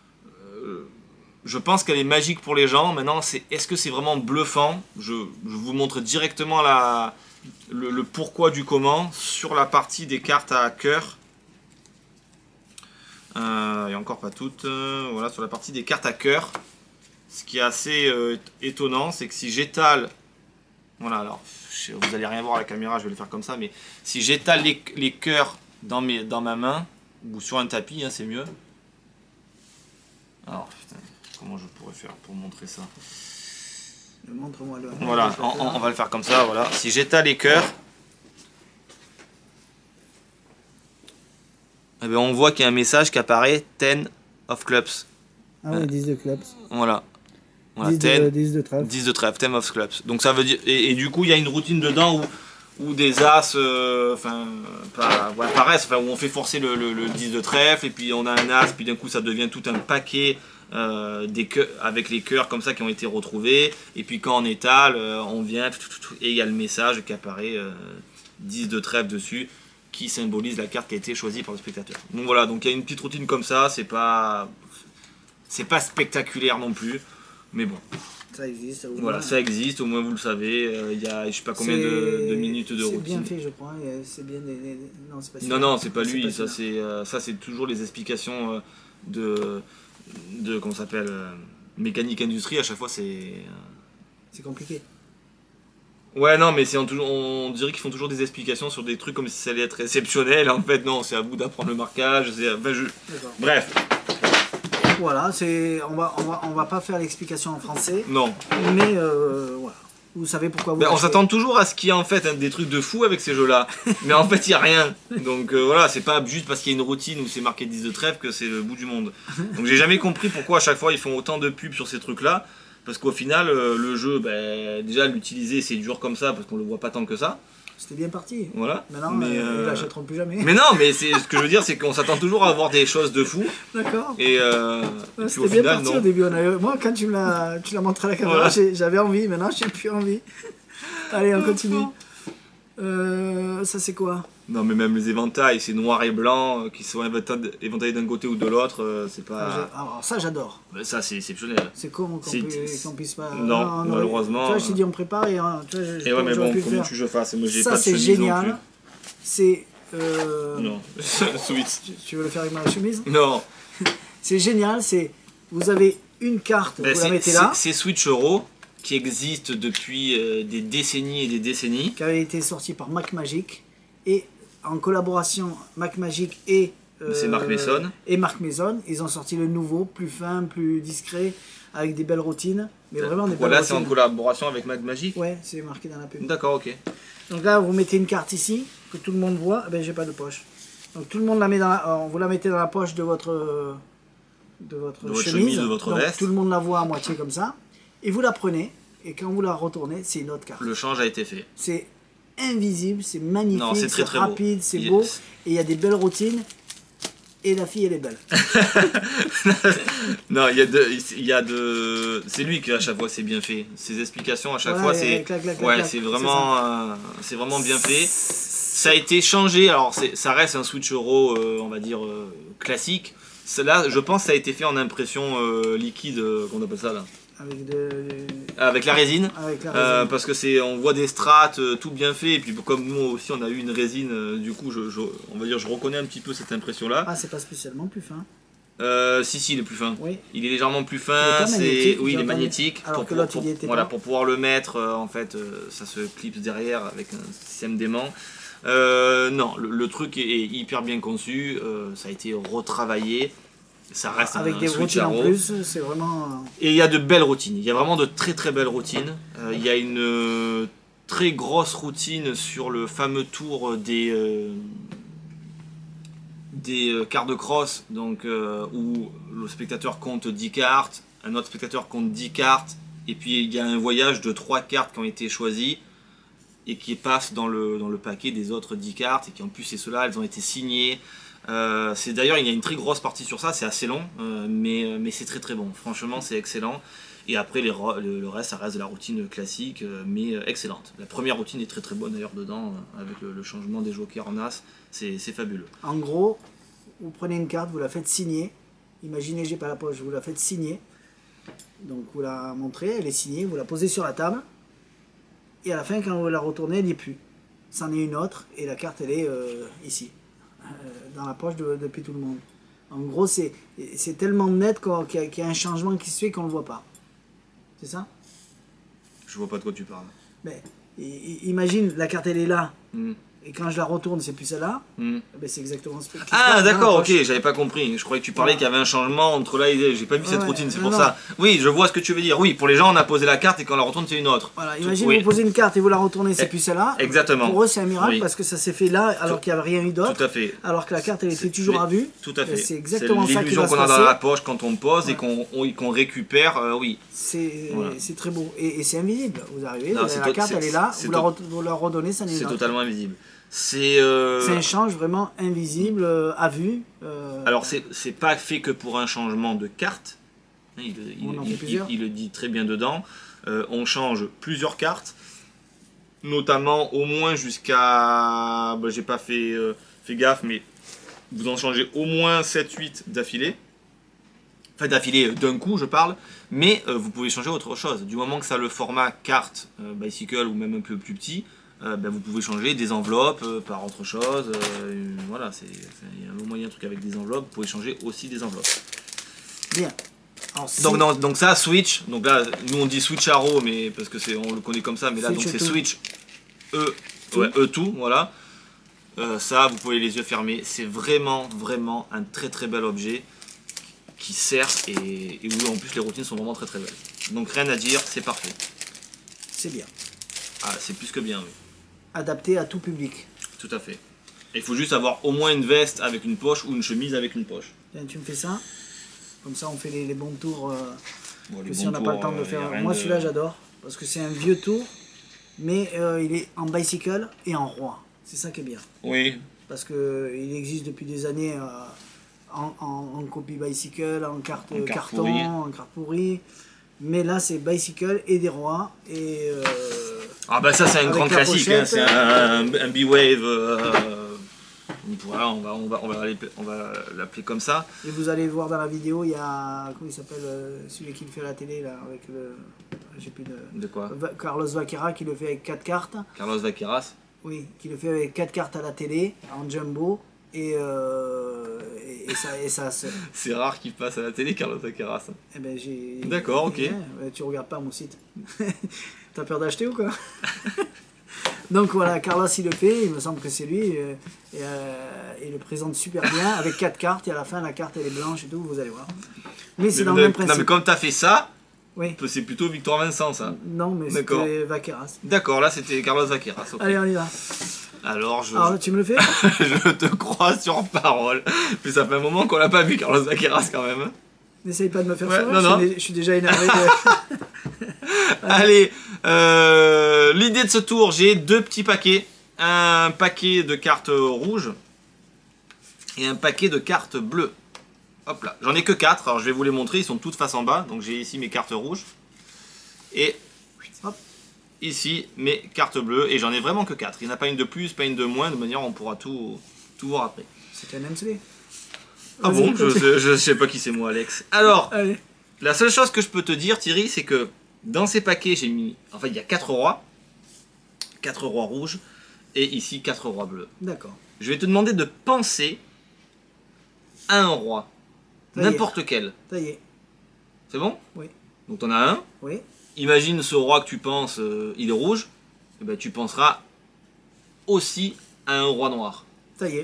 pense qu'elle est magique pour les gens. Maintenant est-ce que c'est vraiment bluffant? Je vous montre directement le pourquoi du comment sur la partie des cartes à cœur, et encore pas toutes, voilà, sur la partie des cartes à cœur. Ce qui est assez étonnant, c'est que si j'étale, voilà, alors vous allez rien voir à la caméra, je vais le faire comme ça, mais si j'étale les cœurs dans ma main, ou sur un tapis, hein, c'est mieux. Alors, putain, comment je pourrais faire pour montrer ça? Montre-moi le. Voilà, on va le faire comme ça, voilà. Si j'étale les cœurs, eh bien, on voit qu'il y a un message qui apparaît 10 of clubs. Ah oui, 10 de clubs. Voilà. 10 de trèfle. 10 de trèfle, 10 of clubs. Donc ça veut dire. Et du coup, il y a une routine dedans où des as apparaissent, où on fait forcer le 10 de trèfle, et puis on a un as, puis d'un coup ça devient tout un paquet avec les cœurs comme ça qui ont été retrouvés. Et puis quand on étale, on vient, et il y a le message qui apparaît 10 de trèfle dessus, qui symbolise la carte qui a été choisie par le spectateur. Donc voilà, donc il y a une petite routine comme ça, c'est pas spectaculaire non plus, mais bon. Ça existe. Voilà, ça existe, au moins vous le savez. Il y a je sais pas combien de minutes de routine. C'est bien fait, je crois. C'est bien. Non, c'est pas non, c'est pas lui. Ça c'est toujours les explications de comment ça s'appelle mécanique industrie. À chaque fois c'est. C'est compliqué. Ouais, non, mais on dirait qu'ils font toujours des explications sur des trucs comme si ça allait être exceptionnel. En fait, non, c'est à vous d'apprendre le marquage. Bref. Voilà, on va pas faire l'explication en français. Non. Mais voilà. Vous savez pourquoi vous. On s'attend toujours à ce qu'il y ait en fait des trucs de fou avec ces jeux-là. Mais en fait, il n'y a rien. Donc voilà, c'est pas juste parce qu'il y a une routine où c'est marqué 10 de trèfle que c'est le bout du monde. Donc j'ai jamais compris pourquoi à chaque fois ils font autant de pubs sur ces trucs-là. Parce qu'au final, le jeu, déjà l'utiliser c'est dur comme ça parce qu'on le voit pas tant que ça. C'était bien parti. Voilà. Maintenant, ils l'achèteront plus jamais. Mais non, mais ce que je veux dire, c'est qu'on s'attend toujours à avoir des choses de fou. D'accord. Et c'était bien parti au début. Moi, quand tu l'as montré à la caméra, voilà. J'avais envie. Maintenant, j'ai plus envie. Allez, on continue. Ça, c'est quoi? Non, mais même les éventails, c'est noir et blanc, qui sont éventaillés d'un côté ou de l'autre, c'est pas. Alors, ça, j'adore. Ça, c'est exceptionnel. C'est con qu'on puisse pas. Non, malheureusement. Tu vois, je t'ai dit, on prépare et. Tu vois, et ouais, mais bon, comment tu je fasse? Moi, j'ai ça, pas de c'est génial. C'est. Non, Switch. Tu veux le faire avec ma chemise? Non. C'est génial, vous avez une carte, vous la mettez là. C'est Switch Euro qui existe depuis des décennies et des décennies. Qui avait été sorti par Macmagic et en collaboration Macmagic et c'est Marc Mason. Et Marc Mason, ils ont sorti le nouveau, plus fin, plus discret, avec des belles routines. Mais vraiment des belles voilà, routines. C'est en collaboration avec Macmagic. Ouais, c'est marqué dans la pub. D'accord, ok. Donc là, vous mettez une carte ici, que tout le monde voit. Ben, j'ai pas de poche. Donc tout le monde la met vous la mettez dans la poche de votre chemise, de votre donc, veste. Tout le monde la voit à moitié comme ça. Et vous la prenez, et quand vous la retournez, c'est une autre carte. Le change a été fait. C'est invisible, c'est magnifique, c'est très rapide, c'est beau, et il y a des belles routines, et la fille elle est belle. Non, c'est lui qui à chaque fois c'est bien fait. Ses explications à chaque fois c'est c'est vraiment bien fait. Ça a été changé, alors ça reste un Switch Euro on va dire classique. Là, je pense que ça a été fait en impression liquide, qu'on appelle ça là. Avec la résine. Parce que on voit des strates tout bien fait, et puis comme nous aussi on a eu une résine, du coup on va dire je reconnais un petit peu cette impression là. Ah, c'est pas spécialement plus fin. Si il est plus fin. Oui. Il est légèrement plus fin. Il est magnétique. Alors que l'autre il était voilà, pour pouvoir le mettre, en fait, ça se clipse derrière avec un système d'aimant. Non, le truc est hyper bien conçu. Ça a été retravaillé. Ça reste avec des routines en plus, c'est vraiment. Et il y a de belles routines. Il y a vraiment de très très belles routines. Il y a une très grosse routine sur le fameux tour des cartes de cross, donc où le spectateur compte 10 cartes, un autre spectateur compte 10 cartes, et puis il y a un voyage de 3 cartes qui ont été choisies et qui passent dans le paquet des autres 10 cartes, et qui en plus c'est ceux-là, elles ont été signées. D'ailleurs il y a une très grosse partie sur ça, c'est assez long, mais c'est très très bon, franchement c'est excellent. Et après le reste, ça reste de la routine classique, mais excellente. La première routine est très très bonne d'ailleurs dedans, avec le changement des jokers en as, c'est fabuleux. En gros, vous prenez une carte, vous la faites signer, imaginez j'ai pas la poche, vous la faites signer, donc vous la montrez, elle est signée, vous la posez sur la table, et à la fin quand vous la retournez, elle n'y est plus. C'en est une autre, et la carte elle est ici. Dans la poche depuis tout le monde. En gros, c'est tellement net qu'il y a un changement qui se fait qu'on ne le voit pas. C'est ça? Je vois pas de quoi tu parles. Mais imagine, la carte elle est là. et quand je la retourne, c'est plus celle-là, Hmm. ben, c'est exactement ce qui se Ah passe dans la d'accord, ok, poche. j'avais pas compris. Je croyais que tu parlais Voilà. qu'il y avait un changement entre là et là. J'ai pas vu cette Ouais, routine, c'est non, pour non. ça. Oui, je vois ce que tu veux dire. Oui, pour les gens, on a posé la carte et quand on la retourne, c'est une autre. Voilà, Tout- imagine oui. vous posez une carte et vous la retournez, c'est Eh, plus celle-là. exactement. Pour eux, c'est un miracle Oui. parce que ça s'est fait là alors qu'il n'y avait rien eu d'autre. Tout à fait. Alors que la carte, elle était C'est- toujours à vue. Tout à fait. C'est exactement ça qui l'illusion va se qu'on a dans passer. la poche quand on pose et Ouais. qu'on récupère, oui. C'est Voilà. c'est très beau. Et c'est invisible. Vous arrivez, Non, vous avez la carte, elle est là, vous la redonnez, ça n'est C'est pas. totalement invisible. C'est C'est un change vraiment invisible, à vue. alors c'est pas fait que pour un changement de carte. On en fait plusieurs. Il le dit très bien dedans. On change plusieurs cartes, notamment au moins jusqu'à. Bah, j'ai pas fait gaffe, mais vous en changez au moins 7-8 d'affilée. Enfin d'affilée d'un coup je parle, mais vous pouvez changer autre chose. Du moment que ça a le format carte, bicycle ou même un peu plus petit, ben, vous pouvez changer des enveloppes par autre chose. Voilà, il y a un moyen truc avec des enveloppes, vous pouvez changer aussi des enveloppes. Bien. Alors, si- Donc, donc ça, switch, donc là nous on dit switch arrow, mais parce que on le connaît comme ça, mais là donc Switch c'est tout. switch E, Tout. ouais, E tout, voilà. Ça, vous pouvez les yeux fermés, c'est vraiment un très bel objet qui sert et où en plus les routines sont vraiment très belles. Donc rien à dire, c'est parfait. c'est bien. Ah, c'est plus que bien, oui. Adapté à tout public. Tout à fait. Et il faut juste avoir au moins une veste avec une poche ou une chemise avec une poche. Tiens, tu me fais ça. Comme ça, on fait les bons tours. Bon, les Que si bons on n'a pas le tours, temps de le y a faire. rien Moi, de- celui-là, j'adore. Parce que c'est un vieux tour. Mais il est en bicycle et en roi. C'est ça qui est bien. Oui, Parce qu'il existe depuis des années en copie bicycle, en carte En carte carton, pourrie. en carte pourrie. Mais là, c'est bicycle et des rois. Et ah bah ça c'est un Avec grand la classique, hein, pochette. c'est un B-Wave. Voilà, on va l'appeler comme ça. et vous allez voir dans la vidéo, il y a. Comment il s'appelle celui qui le fait à la télé, là, avec le. J'ai plus de. De quoi? Carlos Vaquera qui le fait avec 4 cartes. Carlos Vaqueras. Oui, qui le fait avec 4 cartes à la télé, en jumbo. Et ça C'est rare qu'il passe à la télé, Carlos Vaqueras. eh ben, j'ai... D'accord, ok. Ouais, tu regardes pas mon site. T'as peur d'acheter ou quoi? Donc voilà, Carlos il le fait, il me semble que c'est lui. Il le présente super bien avec 4 cartes et à la fin la carte elle est blanche et tout, vous allez voir. Mais c'est dans le même Non mais principe. comme t'as fait ça, Oui. c'est plutôt Victor Vincent ça. Non mais D'accord. c'était Vaqueras. D'accord, là c'était Carlos Vaqueras. Ok. Allez, on y va. Alors Alors tu me le fais? je te crois sur parole. Mais ça fait un moment qu'on l'a pas vu Carlos Vaqueras quand même. Hein. N'essaye pas de me faire Ouais, sourire, non. je suis déjà énervé. Allez, l'idée de ce tour, j'ai 2 petits paquets. Un paquet de cartes rouges et un paquet de cartes bleues. Hop là, j'en ai que 4, alors je vais vous les montrer, ils sont toutes face en bas. Donc j'ai ici mes cartes rouges. Et hop, ici mes cartes bleues. Et j'en ai vraiment que 4. Il n'y en a pas une de plus, pas une de moins. De manière on pourra tout voir après. C'était un MCD. Ah Vas-y, bon, continue. je sais pas qui c'est moi Alex. Alors, Allez. la seule chose que je peux te dire Thierry, c'est que dans ces paquets j'ai mis... Enfin il y a 4 rois. 4 rois rouges. Et ici 4 rois bleus. D'accord. Je vais te demander de penser à un roi. Ça y est. N'importe quel. Ça y est. C'est bon? Oui. Donc t'en as un. Oui. Imagine ce roi que tu penses, il est rouge. Et ben tu penseras aussi à un roi noir. Ça y est.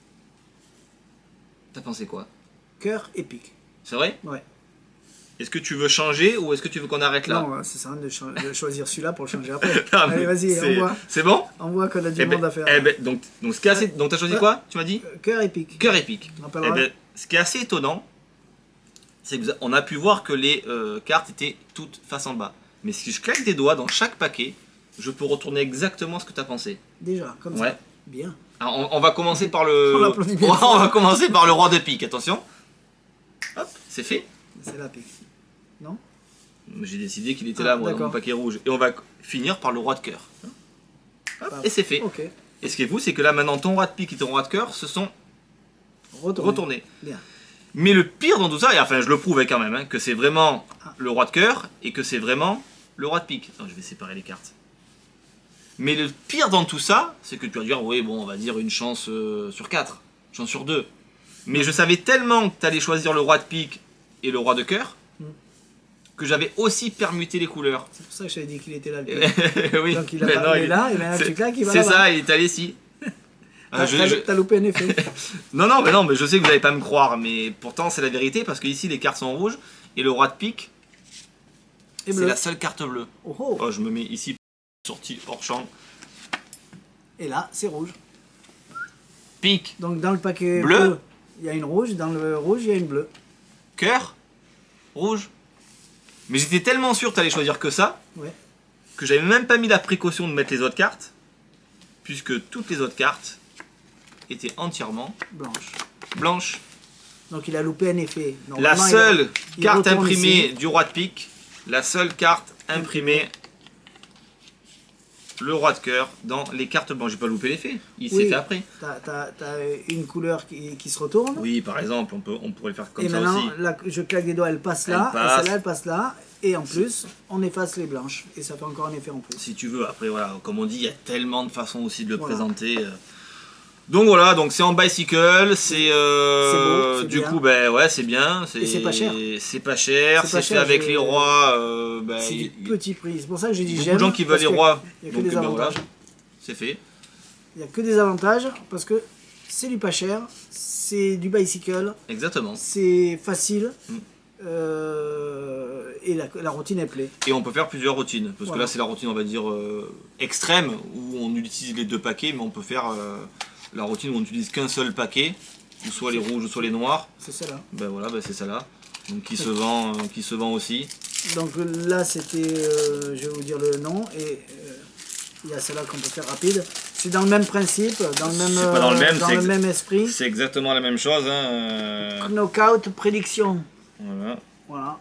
T'as pensé quoi? Cœur épique. C'est vrai? Ouais. Est-ce que tu veux changer ou est-ce que tu veux qu'on arrête là? Non, ça sert à rien de choisir celui-là pour le changer après. Ah, mais Allez, vas-y, c'est- envoie. C'est bon? On voit qu'on a du Eh ben, monde à faire. donc ce qui est assez... Donc t'as choisi quoi? Tu m'as dit? Cœur épique. Cœur épique. On appelle Eh le ben, ce qui est assez étonnant, c'est qu'on a pu voir que les cartes étaient toutes face en bas. Mais si je claque des doigts dans chaque paquet, je peux retourner exactement ce que tu as pensé. Déjà, comme Ouais. ça. Bien. Alors, on va commencer par le. On l'applaudit bien. On va commencer par le roi de pique. Attention. Hop, c'est fait. C'est la pique. Non? J'ai décidé qu'il était Ah, là, moi, dans mon d'accord. paquet rouge. Et on va finir par le roi de cœur. Hop, Pas- et c'est fait. Ok. Et ce qui est fou, c'est que là maintenant, ton roi de pique et ton roi de cœur se sont retournés. Bien. Mais le pire dans tout ça, et enfin je le prouve quand même, hein, que c'est vraiment le roi de cœur et que c'est vraiment le roi de pique. Attends, je vais séparer les cartes. Mais le pire dans tout ça, c'est que tu vas dire, oui, bon, on va dire une chance sur 4, une chance sur 2. Mais je savais tellement que tu allais choisir le roi de pique et le roi de cœur que j'avais aussi permuté les couleurs. C'est pour ça que j'avais dit qu'il était là le pique. Oui, Donc il a mais pas non, il est là, et maintenant c'est- tu claques, il va C'est là-bas. ça, il est allé ici. T'as loupé un effet. Non, mais je sais que vous n'allez pas me croire, mais pourtant c'est la vérité parce que ici les cartes sont rouges et le roi de pique, c'est la seule carte bleue. Oh, oh. Oh, je me mets ici, sortie hors champ. Et là, c'est rouge. Pique. Donc dans le paquet bleu, il y a une rouge, dans le rouge, il y a une bleue. Cœur, rouge. Mais j'étais tellement sûr que tu allais choisir que ça, Ouais. que j'avais même pas mis la précaution de mettre les autres cartes, puisque toutes les autres cartes étaient entièrement Blanche. blanches. Donc il a loupé un effet. La seule carte retourne imprimée ici. du roi de pique, la seule carte imprimée, le roi de cœur, dans les cartes blanches. J'ai pas loupé l'effet, il s'est fait après. T'as une couleur qui se retourne. Oui, par exemple, on pourrait le faire comme et ça maintenant, aussi. là, je claque des doigts, elle passe là. Elle passe. Et celle-là, elle passe là. Et en plus, on efface les blanches. Et ça fait encore un effet en plus. Si tu veux, après voilà, comme on dit, il y a tellement de façons aussi de le Voilà. présenter. Donc voilà, donc c'est en bicycle, c'est beau, c'est du bien. coup ben ouais c'est bien, Et c'est pas cher. C'est pas cher, C'est pas c'est fait cher, avec les rois, ben, C'est du petit prix. C'est pour ça que j'ai dit beaucoup j'aime. de gens qui veulent parce les que rois, Il n'y a que donc des ben, voilà, avantages. c'est fait. Il n'y a que des avantages parce que c'est du pas cher, c'est du bicycle, Exactement. c'est facile. Mm. Et la routine est plaît. Et on peut faire plusieurs routines, parce que Voilà. là c'est la routine on va dire extrême, où on utilise les deux paquets, mais on peut faire la routine où on n'utilise qu'un seul paquet, ou soit les rouges ou soit les noirs. C'est celle-là. Ben voilà, ben c'est ça là. Donc qui se vend aussi. Donc là, c'était, je vais vous dire le nom, et il y a celle-là qu'on peut faire rapide. C'est dans le même principe, dans le même, C'est pas dans le même, c'est le même esprit. C'est exactement la même chose. Hein. Knockout prédiction. Voilà. Voilà.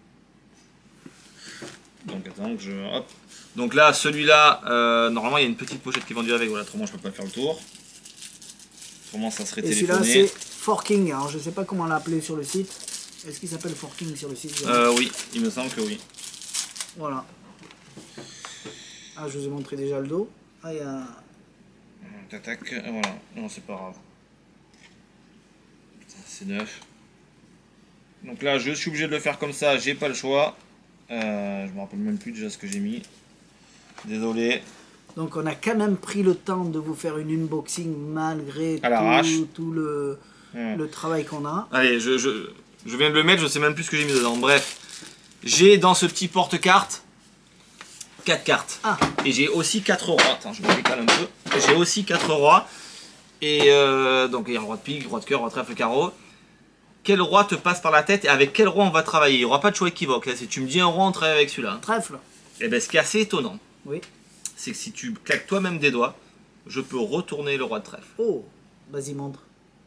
Donc attends que je. Hop. Donc là, celui-là, normalement il y a une petite pochette qui est vendue avec, voilà, autrement je peux pas faire le tour. Autrement ça serait Et celui-là, téléphoné. c'est Forking. Alors, je sais pas comment l'appeler sur le site. Est-ce qu'il s'appelle Forking sur le site? Oui, il me semble que oui. Voilà. Ah, je vous ai montré déjà le dos. Ah, il y a... Tac tac, voilà, non c'est pas grave. Putain, c'est neuf. Donc là je suis obligé de le faire comme ça, j'ai pas le choix. Je me rappelle même plus déjà ce que j'ai mis. Désolé. Donc, on a quand même pris le temps de vous faire une unboxing malgré À l'arrache. tout le travail qu'on a. Allez, je viens de le mettre, je sais même plus ce que j'ai mis dedans. Bref, j'ai dans ce petit porte-carte 4 cartes. Ah. Et j'ai aussi 4 rois. Attends, je me décale un peu. J'ai aussi 4 rois. Et donc il y a un roi de pique, roi de cœur, roi de trèfle, carreau. Quel roi te passe par la tête et avec quel roi on va travailler? Il n'y aura pas de choix équivoque. Là, si tu me dis un roi, on travaille avec celui-là. Trèfle. Et bien ce qui est assez étonnant, Oui. c'est que si tu claques toi-même des doigts, je peux retourner le roi de trèfle. Oh, vas-y, montre.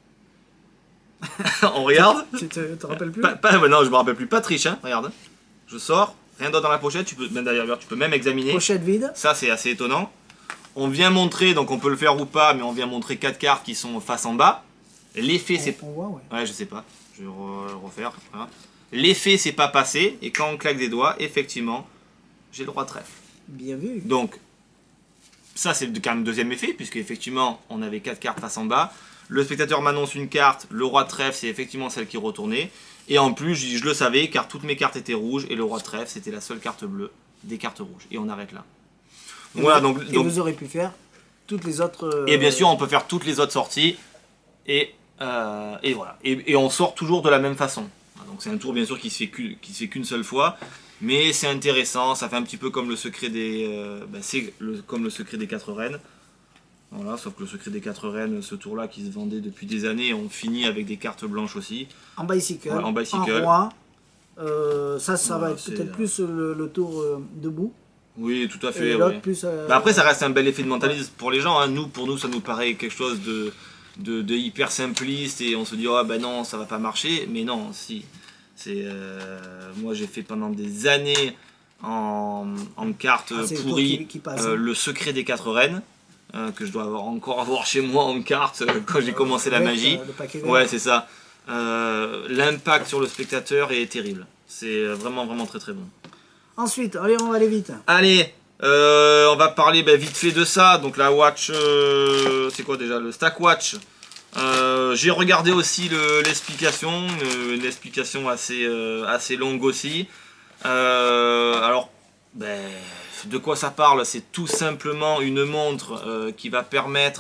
On regarde. Tu te rappelles plus? Non, je me rappelle plus. Pas triche, hein. Regarde. Je sors. Rien d'autre dans la pochette. Tu peux même d'ailleurs, tu peux même examiner. Pochette vide. Ça, c'est assez étonnant. On vient montrer, donc on peut le faire ou pas, mais on vient montrer 4 cartes qui sont face en bas. L'effet, c'est. On voit, ouais. Ouais, je sais pas. Je vais le refaire. Voilà. L'effet, c'est pas passé. Et quand on claque des doigts, effectivement, j'ai le roi de trèfle. Bien vu. Donc, ça, c'est quand même le deuxième effet, puisque effectivement, on avait 4 cartes face en bas. Le spectateur m'annonce une carte, le roi de trèfle, c'est effectivement celle qui est retournée. Et en plus, je le savais, car toutes mes cartes étaient rouges, et le roi de trèfle, c'était la seule carte bleue des cartes rouges. Et on arrête là. Donc, voilà, donc, vous aurez pu faire toutes les autres... et bien sûr, on peut faire toutes les autres sorties, et voilà. Et on sort toujours de la même façon. Donc c'est un tour, bien sûr, qui se fait qu'une seule fois. Mais c'est intéressant, ça fait un petit peu comme le secret des... comme le secret des 4 reines. Voilà, sauf que le secret des 4 reines, ce tour-là qui se vendait depuis des années, on finit avec des cartes blanches aussi. En bicycle, Ouais, en bicycle. en roi. Ça Voilà, va être c'est, peut-être plus le tour debout. Oui, tout à Et fait. l'autre Ouais. plus... Bah après, ça reste un bel effet de mentalisme pour les gens. Hein. Pour nous, ça nous paraît quelque chose de hyper simpliste et on se dit, oh ben non, ça va pas marcher. Mais non, si. Moi, j'ai fait pendant des années en cartes c'est le tour pourries qui passe. le secret des 4 reines. Que je dois encore avoir chez moi en carte quand j'ai commencé la Avec, magie. le paquet vert. Ouais, c'est ça. L'impact sur le spectateur est terrible. C'est vraiment, vraiment très très bon. Ensuite, allez, on va aller vite. Allez, on va parler vite fait de ça. Donc la watch, c'est quoi déjà? Le Stack Watch. J'ai regardé aussi l'explication, une explication assez longue aussi. Alors, de quoi ça parle? C'est tout simplement une montre qui va permettre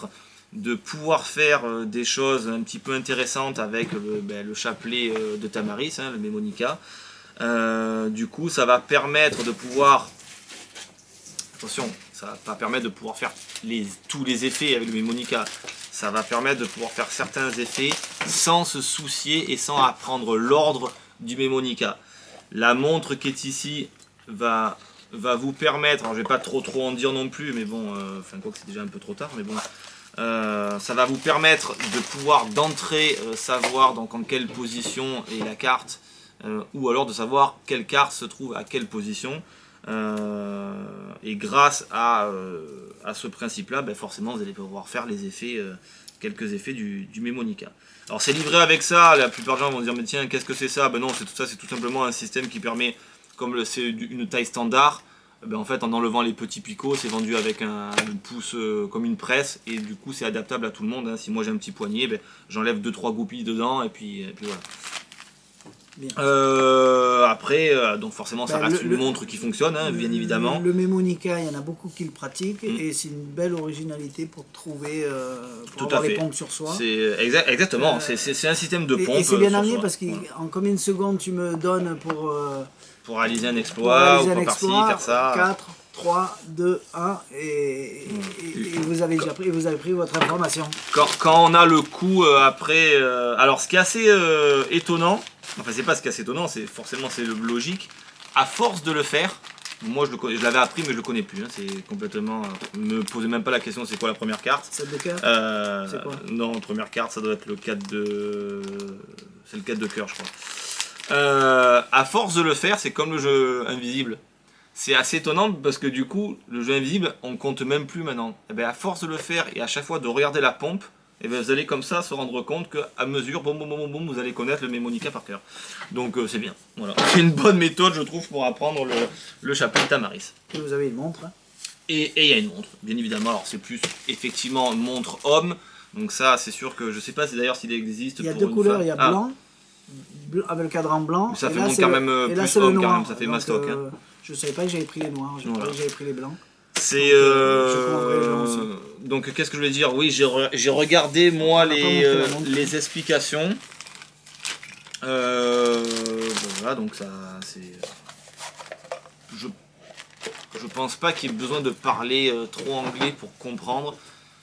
de pouvoir faire des choses un petit peu intéressantes avec le chapelet de Tamaris, hein, le Mémonica. Du coup, ça va permettre de pouvoir, attention, ça va pas permettre de pouvoir faire tous les effets avec le Mémonica. Ça va permettre de pouvoir faire certains effets sans se soucier et sans apprendre l'ordre du Mémonica. La montre qui est ici va vous permettre, alors je vais pas trop en dire non plus, mais bon, enfin quoi que c'est déjà un peu trop tard, mais bon, ça va vous permettre de pouvoir d'entrée savoir donc en quelle position est la carte, ou alors de savoir quelle carte se trouve à quelle position. Et grâce à ce principe-là, ben forcément vous allez pouvoir faire les effets, quelques effets du Mémonica. Alors c'est livré avec ça, la plupart des gens vont dire mais tiens qu'est-ce que c'est ça? Ben non, c'est tout ça, c'est tout simplement un système qui permet, comme c'est une taille standard, ben en fait en enlevant les petits picots, c'est vendu avec un pouce comme une presse, et du coup c'est adaptable à tout le monde, hein. Si moi j'ai un petit poignet, ben, j'enlève 2-3 goupilles dedans et puis voilà. Après, donc forcément ça reste une montre qui fonctionne, hein, bien évidemment. Le Mémonica, il y en a beaucoup qui le pratiquent, et c'est une belle originalité pour trouver, pour avoir les pompes sur soi. Exactement, c'est un système de pompe. Et c'est bien amené parce qu'en combien de secondes tu me donnes pour réaliser un exploit, ou par-ci, faire ça. 4, 3, 2, 1, et vous avez déjà pris votre information. Quand on a le coup après, alors ce qui est assez étonnant, enfin c'est pas ce qui est assez étonnant, c'est forcément c'est le logique, à force de le faire, moi je l'avais appris mais je le connais plus, hein, c'est complètement, me posez même pas la question c'est quoi la première carte. Celle de cœur, c'est quoi? Non, première carte ça doit être le 4 de... c'est le 4 de cœur je crois. À force de le faire, c'est comme le jeu invisible. C'est assez étonnant parce que du coup, le jeu invisible, on compte même plus maintenant. Et bien, à force de le faire et à chaque fois de regarder la pompe, et bien, vous allez comme ça se rendre compte qu'à mesure, boum, boum, boum, boum, vous allez connaître le Mémonica par cœur. Donc c'est bien. Voilà. C'est une bonne méthode, je trouve, pour apprendre le chapelet de Tamaris. Et vous avez une montre. Hein. Et il y a une montre, bien évidemment. Alors c'est plus effectivement montre homme. Donc ça, c'est sûr que je sais pas si d'ailleurs s'il existe. Il y a deux couleurs, il y a blanc. Avec le cadran blanc, mais ça fait montre quand même plus homme, quand même, ça fait mastoc. Hein. Je savais pas que j'avais pris les noirs, je savais que j'avais pris les blancs. C'est donc qu'est-ce que je voulais dire? Oui, j'ai regardé moi les explications. Voilà, donc ça c'est. Je pense pas qu'il y ait besoin de parler trop anglais pour comprendre.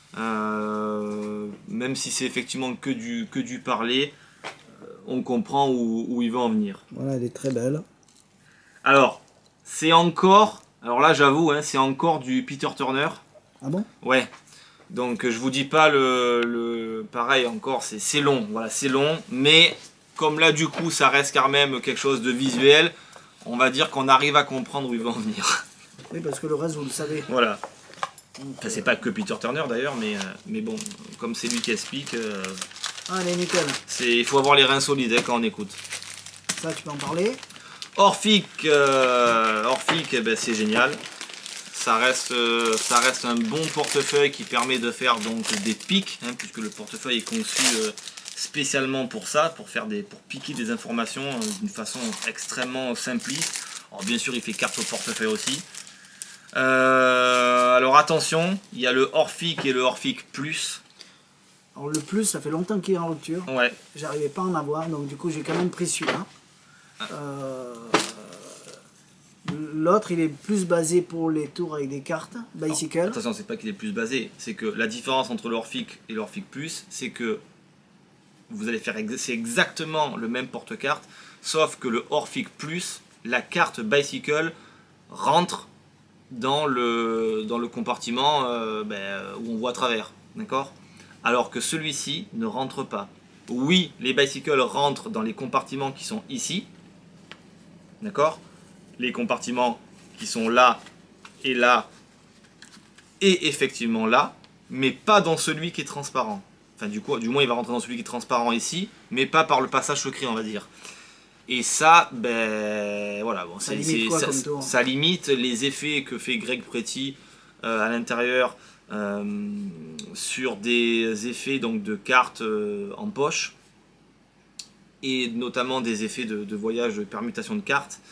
Même si c'est effectivement que du parler. On comprend où il veut en venir. Voilà, elle est très belle. Alors, c'est encore... Alors là, j'avoue, hein, c'est encore du Peter Turner. Ah bon? Ouais. Donc, je vous dis pas pareil, encore, c'est long. Voilà, c'est long. Mais, comme là, du coup, ça reste quand même quelque chose de visuel, on va dire qu'on arrive à comprendre où il veut en venir. Oui, parce que le reste, vous le savez. Voilà. Enfin, c'est pas que Peter Turner, d'ailleurs, mais bon, comme c'est lui qui explique... Allez, nickel. Il faut avoir les reins solides hein, quand on écoute. Ça, tu peux en parler. Orphic, eh ben, c'est génial. Ça reste un bon portefeuille qui permet de faire donc des pics, hein, puisque le portefeuille est conçu spécialement pour ça, pour piquer des informations d'une façon extrêmement simpliste. Alors bien sûr, il fait carte au portefeuille aussi. Alors attention, il y a le Orphic et le Orphic Plus. Alors le plus, ça fait longtemps qu'il est en rupture. Ouais. J'arrivais pas à en avoir, donc du coup j'ai quand même pris celui-là. L'autre, il est plus basé pour les tours avec des cartes, Bicycle. Alors, attention, c'est pas qu'il est plus basé, c'est que la différence entre l'Orphic et l'Orphic Plus, c'est que vous allez faire, c'est exactement le même porte-carte, sauf que le Orphic Plus, la carte Bicycle rentre dans le compartiment où on voit à travers, d'accord? Alors que celui-ci ne rentre pas. Oui, les bicycles rentrent dans les compartiments qui sont ici, d'accord? Les compartiments qui sont là, et effectivement là, mais pas dans celui qui est transparent. Enfin, du moins, il va rentrer dans celui qui est transparent ici, mais pas par le passage secret, on va dire. Et ça, ben voilà, bon, ça limite les effets que fait Greg Pretty à l'intérieur. Sur des effets donc de cartes en poche et notamment des effets de voyage de permutation de cartes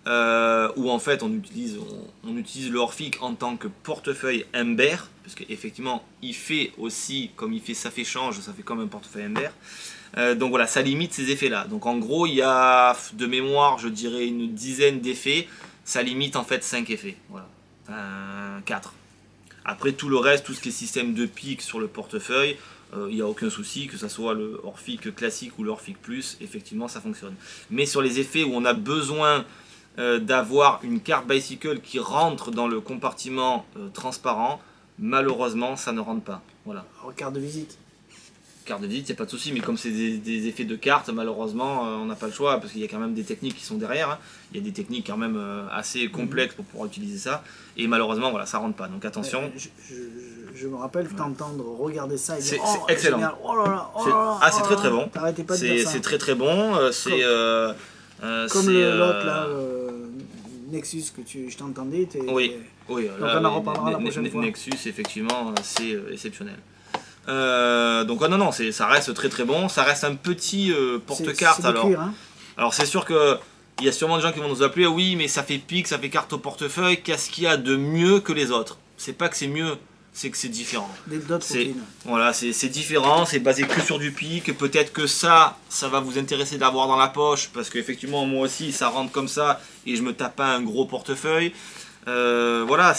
où en fait on utilise le Orphic en tant que portefeuille Ember, parce qu'effectivement il fait aussi, comme il fait ça fait change, ça fait comme un portefeuille Ember. Donc voilà, ça limite ces effets là. Donc en gros il y a de mémoire je dirais une dizaine d'effets, ça limite en fait 5 effets, voilà. Enfin 4. Après tout le reste, tout ce qui est système de pique sur le portefeuille, il n'y a aucun souci, que ce soit le Orphic classique ou le Orphic Plus, effectivement ça fonctionne. Mais sur les effets où on a besoin d'avoir une carte bicycle qui rentre dans le compartiment transparent, malheureusement ça ne rentre pas. Voilà. Alors, carte de visite. Carte de visite, il n'y a pas de souci, mais comme c'est des effets de carte, malheureusement on n'a pas le choix, parce qu'il y a quand même des techniques qui sont derrière, hein. Il y a des techniques quand même assez complexes pour pouvoir utiliser ça, et malheureusement voilà, ça rentre pas, donc attention. Je me rappelle t'entendre regarder ça et dire c'est excellent. Génial. Oh là là, oh là là, ah, c'est très très bon. T'arrêtais pas de dire ça. C'est très très bon. Comme l'autre là, Nexus que je t'entendais. Oui, donc là, on en reparlera la prochaine fois. Nexus, effectivement, c'est exceptionnel. Donc non, ça reste très très bon. Ça reste un petit porte-carte. Alors c'est sûr que il y a sûrement des gens qui vont nous appeler. Oui, mais ça fait pique, ça fait carte au portefeuille. Qu'est-ce qu'il y a de mieux que les autres? C'est pas que c'est mieux, c'est que c'est différent. Voilà, c'est différent, c'est basé que sur du pique. Peut-être que ça va vous intéresser d'avoir dans la poche, parce qu'effectivement moi aussi ça rentre comme ça et je me tape pas un gros portefeuille. Voilà,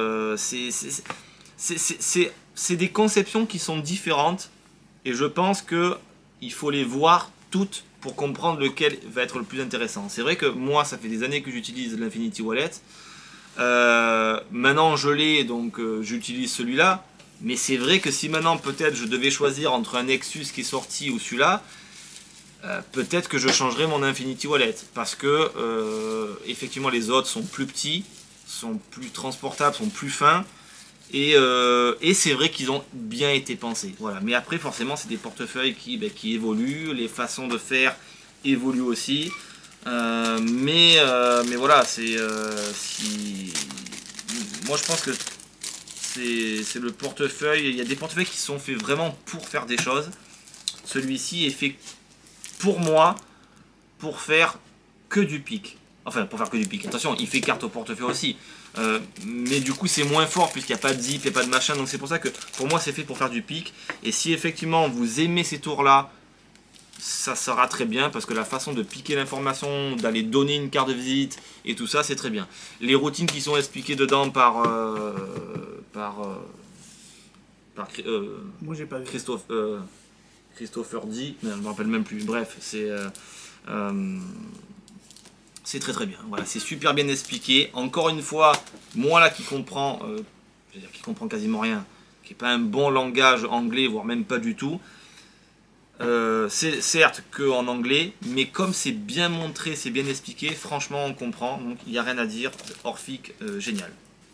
c'est des conceptions qui sont différentes et je pense que il faut les voir toutes pour comprendre lequel va être le plus intéressant. C'est vrai que moi ça fait des années que j'utilise l'Infinity Wallet. Maintenant je l'ai, donc j'utilise celui-là, mais c'est vrai que si maintenant peut-être je devais choisir entre un Nexus qui est sorti ou celui-là, peut-être que je changerais mon Infinity Wallet, parce que effectivement les autres sont plus petits, sont plus transportables, sont plus fins, et c'est vrai qu'ils ont bien été pensés. Voilà. Mais après forcément c'est des portefeuilles qui évoluent, les façons de faire évoluent aussi. Mais voilà, moi je pense que c'est le portefeuille. Il y a des portefeuilles qui sont faits vraiment pour faire des choses. Celui-ci est fait pour moi pour faire que du pique. Enfin, pour faire que du pique. Attention, il fait carte au portefeuille aussi. Mais du coup, c'est moins fort puisqu'il n'y a pas de zip et pas de machin. Donc c'est pour ça que pour moi, c'est fait pour faire du pique. Et si effectivement vous aimez ces tours-là, ça sera très bien, parce que la façon de piquer l'information, d'aller donner une carte de visite et tout ça, c'est très bien. Les routines qui sont expliquées dedans par moi j'ai pas vu. Christopher D, je ne me rappelle même plus. Bref, c'est très très bien. Voilà, c'est super bien expliqué. Encore une fois, moi là qui comprends, qui comprend quasiment rien, qui n'est pas un bon langage anglais, voire même pas du tout. C'est certes qu'en anglais, mais comme c'est bien montré, c'est bien expliqué, franchement on comprend, donc il n'y a rien à dire. Orphic, génial.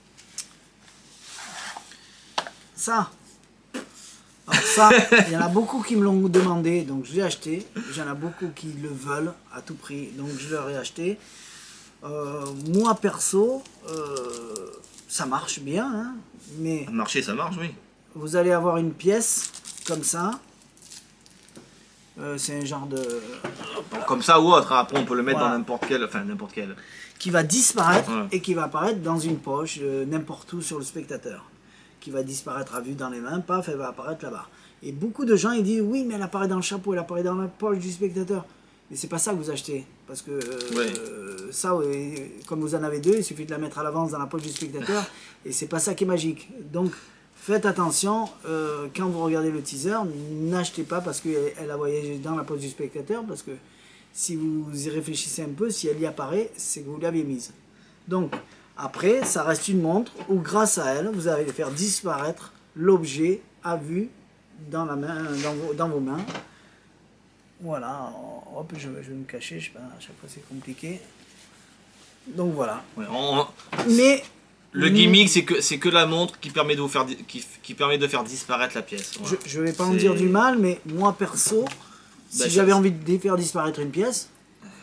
Ça, alors ça, il y en a beaucoup qui me l'ont demandé, donc je l'ai acheté. Il y en a beaucoup qui le veulent à tout prix, donc je leur ai acheté. Moi perso, ça marche bien, hein, mais... Marcher, ça marche, oui. Vous allez avoir une pièce comme ça. C'est un genre de... Comme ça ou autre, après on peut le mettre dans n'importe quel... Enfin, n'importe quel... Qui va disparaître et qui va apparaître dans une poche, n'importe où sur le spectateur. Qui va disparaître à vue dans les mains, paf, elle va apparaître là-bas. Et beaucoup de gens, ils disent, oui, mais elle apparaît dans le chapeau, elle apparaît dans la poche du spectateur. Mais c'est pas ça que vous achetez. Parce que ça, comme vous en avez deux, il suffit de la mettre à l'avance dans la poche du spectateur. Et c'est pas ça qui est magique. Donc... Faites attention, quand vous regardez le teaser, n'achetez pas parce qu'elle a voyagé dans la poche du spectateur, parce que si vous y réfléchissez un peu, si elle y apparaît, c'est que vous l'aviez mise. Donc, après, ça reste une montre où grâce à elle, vous allez faire disparaître l'objet à vue dans la main, dans vos mains. Voilà, hop, je vais me cacher, je sais pas, à chaque fois c'est compliqué. Donc voilà. Ouais, mais... Le gimmick, c'est que la montre qui permet de faire disparaître la pièce. Voilà. Je vais pas en dire du mal, mais moi perso, si j'avais envie de faire disparaître une pièce,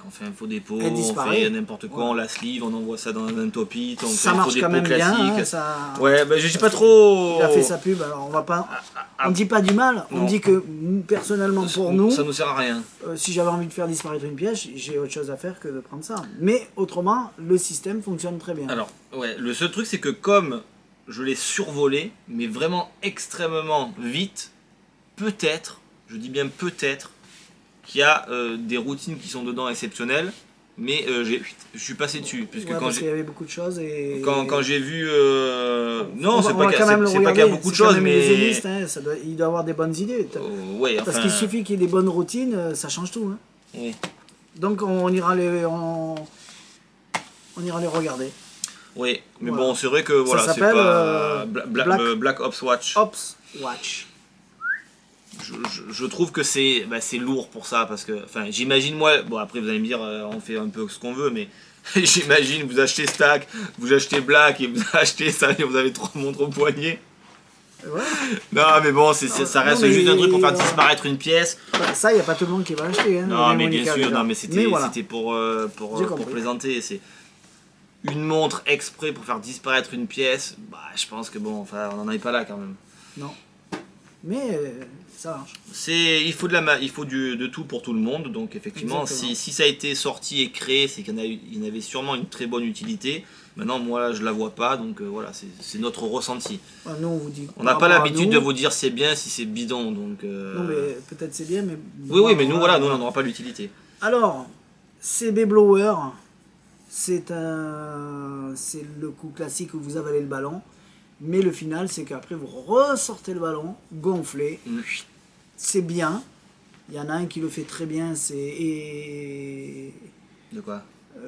on fait un faux dépôt, Elle on disparaît. fait n'importe quoi, on la sleeve, on envoie ça dans un top it, on fait Ça un faux marche dépôt quand même classique. bien. Hein, ça... Ouais, bah, je sais pas trop. Il a fait sa pub, alors on va pas. On dit pas du mal, on Non. dit que personnellement pour nous, Ça nous sert à rien. si j'avais envie de faire disparaître une pièce, j'ai autre chose à faire que de prendre ça. Mais autrement, le système fonctionne très bien. Alors, ouais, le seul truc c'est que comme je l'ai survolé, mais vraiment extrêmement vite, peut-être, je dis bien peut-être, qu'il y a des routines qui sont dedans exceptionnelles, mais je suis passé dessus. Puisque Ouais, quand parce qu'il y avait beaucoup de choses et... quand j'ai vu... non, On c'est va pas, quand même le c'est pas qu'il y a regarder. beaucoup de C'est quand choses, même mais... illusionniste, hein, il doit avoir des bonnes idées. ouais, Parce enfin, qu'il suffit qu'il y ait des bonnes routines, ça change tout. Hein. oui. Donc on ira les regarder. Oui, mais Voilà. bon, c'est vrai que voilà, c'est s'appelle, pas Black Ops Watch. Ops Watch. Je trouve que c'est lourd pour ça parce que, enfin, j'imagine moi, bon après vous allez me dire, on fait un peu ce qu'on veut, mais j'imagine vous achetez Stack, vous achetez Black et vous achetez ça et vous avez 3 montres au poignet. Ouais. Non, mais bon, ça reste non, mais juste un truc pour faire disparaître une pièce. Bah, ça, il n'y a pas tout le monde qui va l'acheter. Hein, Non, même mais bien Monica, sûr, déjà. non, mais c'était voilà. J'ai pour compris. plaisanter. C'est une montre exprès pour faire disparaître une pièce. Bah, je pense que bon, enfin, on n'en est pas là quand même. Non. Mais ça marche. Il faut de tout pour tout le monde, donc effectivement, Exactement. si ça a été sorti et créé, c'est qu'il y en avait sûrement une très bonne utilité. Maintenant, moi, je la vois pas, donc voilà, c'est notre ressenti. Ouais, nous, on vous dit. On n'a pas l'habitude de vous dire c'est bien si c'est bidon, donc. Non, mais peut-être c'est bien, mais. Oui, mais nous, voilà, nous, on n'en aura pas l'utilité. Alors, CB Blower, c'est le coup classique où vous avalez le ballon. Mais le final, c'est qu'après, vous ressortez le ballon, gonflé. C'est bien. Il y en a un qui le fait très bien, c'est De quoi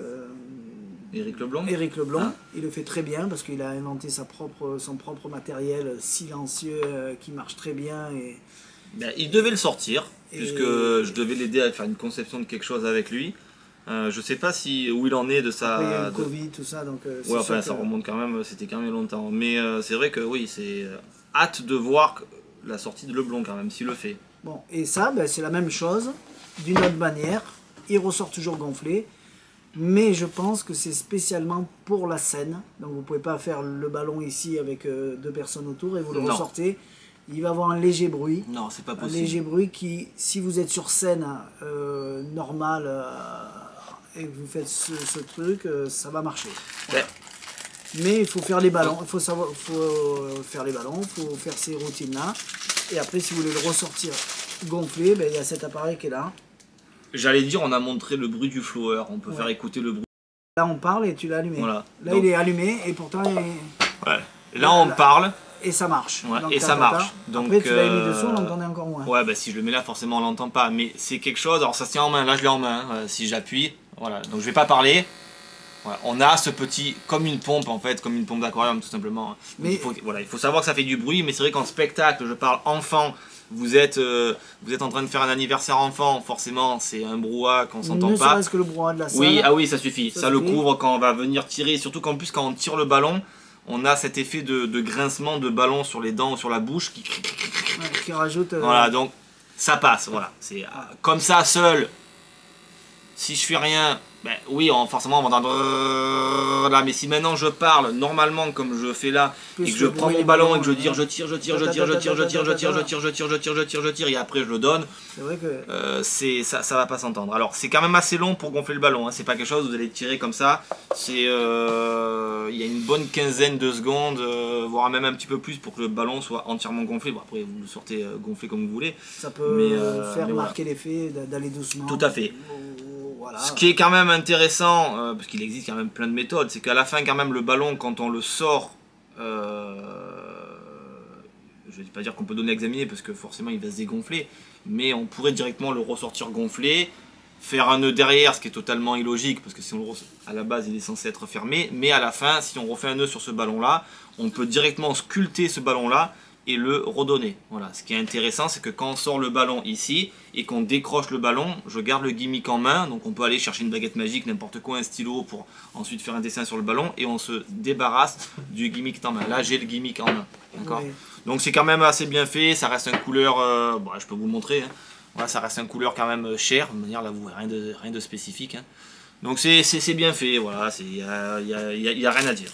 Éric Leblond. Éric Leblond. Ah. Il le fait très bien parce qu'il a inventé son propre matériel silencieux qui marche très bien. Et Ben, il devait le sortir, Et- puisque je devais l'aider à faire une conception de quelque chose avec lui. Je sais pas où il en est de sa. après, il y a eu le Covid, tout ça. Donc, c'est Ouais, sûr enfin, ça que- remonte quand même, c'était quand même longtemps. Mais c'est vrai que oui, c'est hâte de voir la sortie de Leblond quand même, s'il le fait. Bon, et ça, ben, c'est la même chose, d'une autre manière. Il ressort toujours gonflé. Mais je pense que c'est spécialement pour la scène. Donc vous ne pouvez pas faire le ballon ici avec 2 personnes autour et vous le Non. ressortez. Il va avoir un léger bruit. Non, c'est pas Un possible. léger bruit qui, si vous êtes sur scène normale et que vous faites ce truc, ça va marcher. Ouais. Mais il faut faire les ballons, il faut faire les ballons, il faut faire ces routines-là. Et après, si vous voulez le ressortir gonflé, ben, il y a cet appareil qui est là. J'allais dire, on a montré le bruit du flower, on peut Ouais. faire écouter le bruit. Là, on parle et tu l'as allumé. Voilà. Là, Donc- il est allumé et pourtant, Ouais. Là, on parle. et ça marche. Ouais, Donc, et ça marche. Donc, Après, tu l'as mis dessous, on l'entendait encore moins. Ouais, bah si je le mets là, forcément, on l'entend pas. Mais c'est quelque chose, alors ça se tient en main, là je l'ai en main. Si j'appuie, voilà. Donc je vais pas parler. Voilà. On a ce petit, comme une pompe en fait, comme une pompe d'aquarium tout simplement. Donc, Mais- il faut savoir que ça fait du bruit, mais c'est vrai qu'en spectacle, je parle enfant. Vous êtes en train de faire un anniversaire enfant, forcément, c'est un brouhaha qu'on s'entend Ne pas. serait-ce que le brouhaha de la salle. Oui, ah oui, ça suffit. Ça le suffit. couvre quand on va venir tirer. Surtout qu'en plus, quand on tire le ballon, on a cet effet de grincement de ballon sur les dents ou sur la bouche qui Ouais, qui rajoute. voilà, donc ça passe. Voilà, c'est comme ça seul. Si je fais rien, ben oui, forcément on va entendre là. Mais si maintenant je parle normalement comme je fais là Plus et que je le prends bruit mon des ballon ballons, et que je ouais. tire, je tire, je tire, je tire, je tire, je tire, je tire, je tire, je tire, je tire, je tire, je tire et après je le donne. C'est vrai que. Ça va pas s'entendre. Alors c'est quand même assez long pour gonfler le ballon. Hein. C'est pas quelque chose où vous allez tirer comme ça. C'est il y a une bonne quinzaine de secondes, voire même un petit peu plus pour que le ballon soit entièrement gonflé. Bon après vous le sortez gonflé comme vous voulez. Ça peut Mais, faire mais voilà. marquer l'effet d'aller doucement. Tout à fait. Voilà. Ce qui est quand même intéressant, parce qu'il existe quand même plein de méthodes, c'est qu'à la fin quand même le ballon quand on le sort, je ne vais pas dire qu'on peut donner à examiner parce que forcément il va se dégonfler, mais on pourrait directement le ressortir gonflé, faire un nœud derrière, ce qui est totalement illogique parce que si on le à la base il est censé être fermé, mais à la fin si on refait un nœud sur ce ballon là, on peut directement sculpter ce ballon là et le redonner. Voilà. Ce qui est intéressant, c'est que quand on sort le ballon ici et qu'on décroche le ballon, je garde le gimmick en main, donc on peut aller chercher une baguette magique, n'importe quoi, un stylo pour ensuite faire un dessin sur le ballon et on se débarrasse du gimmick en main. Là, j'ai le gimmick en main. D'accord. Oui. Donc c'est quand même assez bien fait, ça reste une couleur, bon, je peux vous le montrer, hein. Voilà, ça reste un couleur quand même cher, de manière là vous voyez rien de spécifique. Hein. Donc c'est bien fait, voilà, il y a rien à dire.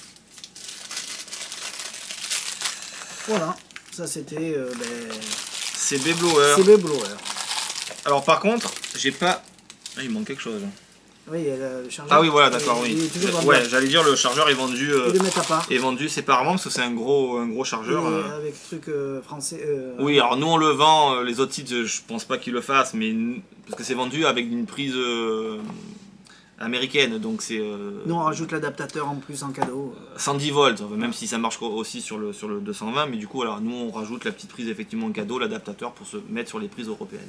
Voilà, ça c'était CB Blower. CB Blower. Alors par contre, j'ai pas... Ah, il manque quelque chose. Oui, il y a le chargeur. Ah oui, voilà, d'accord, oui. Ouais, j'allais dire, le chargeur est vendu... Et le mettre à part. Est vendu séparément, parce que c'est un gros chargeur. Avec truc français... oui, alors nous on le vend, les autres sites, je pense pas qu'ils le fassent, mais parce que c'est vendu avec une prise américaine, donc c'est... Nous on rajoute l'adaptateur en plus en cadeau. 110 volts, même si ça marche aussi sur le 220, mais du coup, alors, nous on rajoute la petite prise effectivement en cadeau, l'adaptateur pour se mettre sur les prises européennes.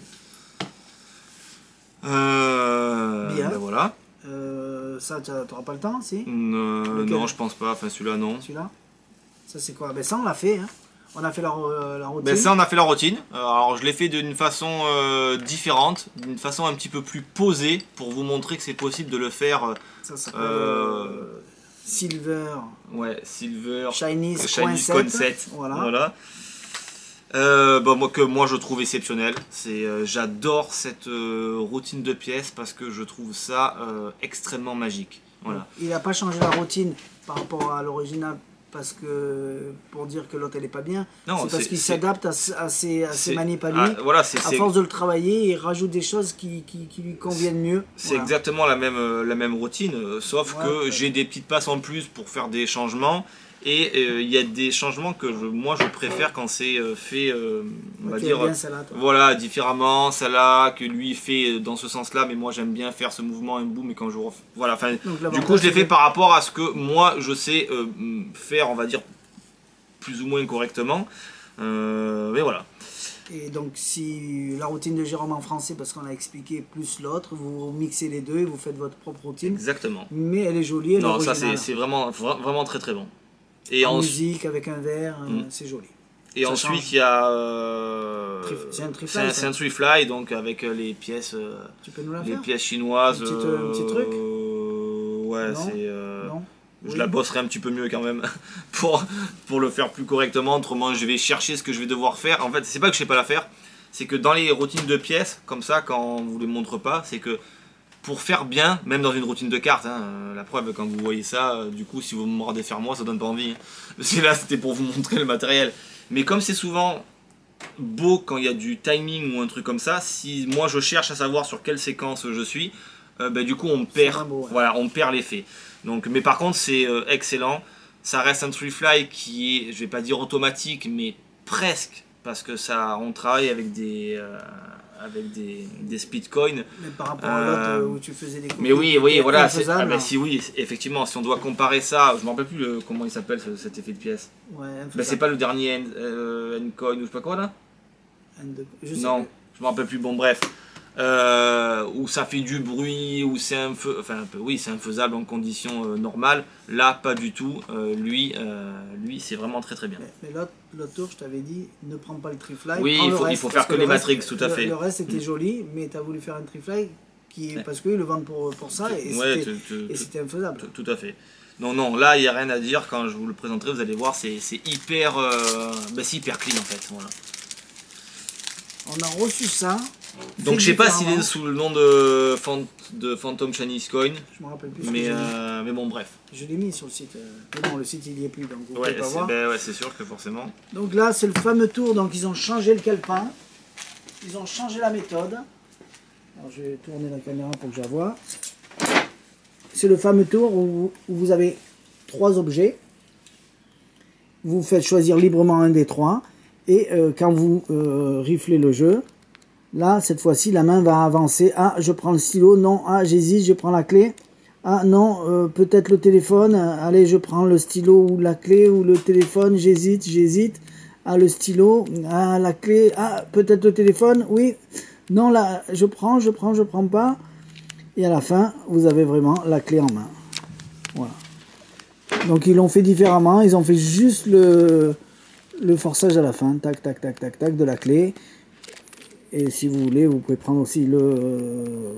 Bien. Ben voilà. Ça, tu n'auras pas le temps, si? Non, je pense pas, enfin celui-là non. Celui-là? Ça c'est quoi? Ben ça on l'a fait, hein. On a fait la routine. Ben ça on a fait la routine, alors je l'ai fait d'une façon différente, d'une façon un petit peu plus posée, pour vous montrer que c'est possible de le faire... Ça s'appelle Silver... Ouais, Silver... Chinese Concept. Voilà. Moi je trouve exceptionnel. J'adore cette routine de pièces parce que je trouve ça extrêmement magique. Voilà. Il n'a pas changé la routine par rapport à l'original parce que pour dire que l'autre elle est pas bien. C'est parce qu'il s'adapte à ses manips à lui. Voilà, à force de le travailler, il rajoute des choses qui lui conviennent mieux. C'est exactement la même routine, sauf que j'ai des petites passes en plus pour faire des changements. Et il y a des changements que moi je préfère quand c'est fait, on va dire, voilà, différemment, ça là, que lui fait dans ce sens-là, mais moi j'aime bien faire ce mouvement un boom, et quand je refais, voilà, enfin, du coup je l'ai fait par rapport à ce que moi je sais faire, on va dire, plus ou moins correctement, mais voilà. Et donc si la routine de Jérôme en français, parce qu'on a expliqué plus l'autre, vous mixez les deux et vous faites votre propre routine. Exactement. Mais elle est jolie, elle est originale. Ça c'est vraiment très très bon. Et en musique, avec un verre, c'est joli. Et ça ensuite, il y a... c'est un Trifly. C'est un Trifly, donc avec les pièces... tu peux nous la faire? Les pièces chinoises. Un petit truc? Ouais, c'est... Non. Je la bosserai un petit peu mieux quand même pour le faire plus correctement. Autrement, je vais chercher ce que je vais devoir faire. En fait, c'est pas que je sais pas la faire, c'est que dans les routines de pièces, comme ça, quand on vous les montre pas, c'est que pour faire bien, même dans une routine de cartes, hein, la preuve, quand vous voyez ça, du coup, si vous me regardez faire moi, ça donne pas envie. Hein. Là, c'était pour vous montrer le matériel. Mais comme c'est souvent beau quand il y a du timing ou un truc comme ça, si moi je cherche à savoir sur quelle séquence je suis, du coup on perd, voilà, on perd l'effet. Donc, mais par contre, c'est excellent. Ça reste un Trifly qui est, je vais pas dire automatique, mais presque, parce que ça, on travaille avec des speed coins. Mais par rapport à l'autre où tu faisais des coups. Mais oui, voilà. Oui, effectivement, si on doit comparer ça, je me rappelle plus comment il s'appelle cet effet de pièce. Ouais, c'est pas le dernier N-Coin ou je sais pas quoi là. Non, je me rappelle plus. Bon, bref. Où ça fait du bruit, où c'est c'est infaisable en conditions normales. Là, pas du tout. Lui, c'est vraiment très très bien. Mais l'autre tour, je t'avais dit, ne prends pas le Trifly. Oui, il faut faire que les Matrix, tout à fait. Le reste était joli, mais tu as voulu faire un Trifly parce qu'ils le vendent pour ça et c'était infaisable. Tout à fait. Non, là, il n'y a rien à dire. Quand je vous le présenterai, vous allez voir, c'est hyper, c'est hyper clean en fait. Voilà. On a reçu ça. Donc je sais pas s'il est sous le nom de Phantom Chinese Coin. Je me rappelle plus. Mais bon, bref. Je l'ai mis sur le site. Mais bon, le site il y est plus, donc vous pouvez pas voir. C'est sûr que forcément. Donc là, c'est le fameux tour. Donc ils ont changé le calepin. Ils ont changé la méthode. Alors je vais tourner la caméra pour que je la vois. C'est le fameux tour où vous avez 3 objets. Vous faites choisir librement un des 3. Et quand vous riflez le jeu, là, cette fois-ci, la main va avancer. Ah, je prends le stylo. Non, ah, j'hésite, je prends la clé. Ah, non, peut-être le téléphone. Allez, je prends le stylo ou la clé ou le téléphone. J'hésite. Ah, le stylo. Ah, la clé. Ah, peut-être le téléphone. Oui. Non, là, je prends pas. Et à la fin, vous avez vraiment la clé en main. Voilà. Donc, ils l'ont fait différemment. Ils ont fait juste le forçage à la fin. Tac, tac, tac, tac, tac, de la clé. Et si vous voulez, vous pouvez prendre aussi le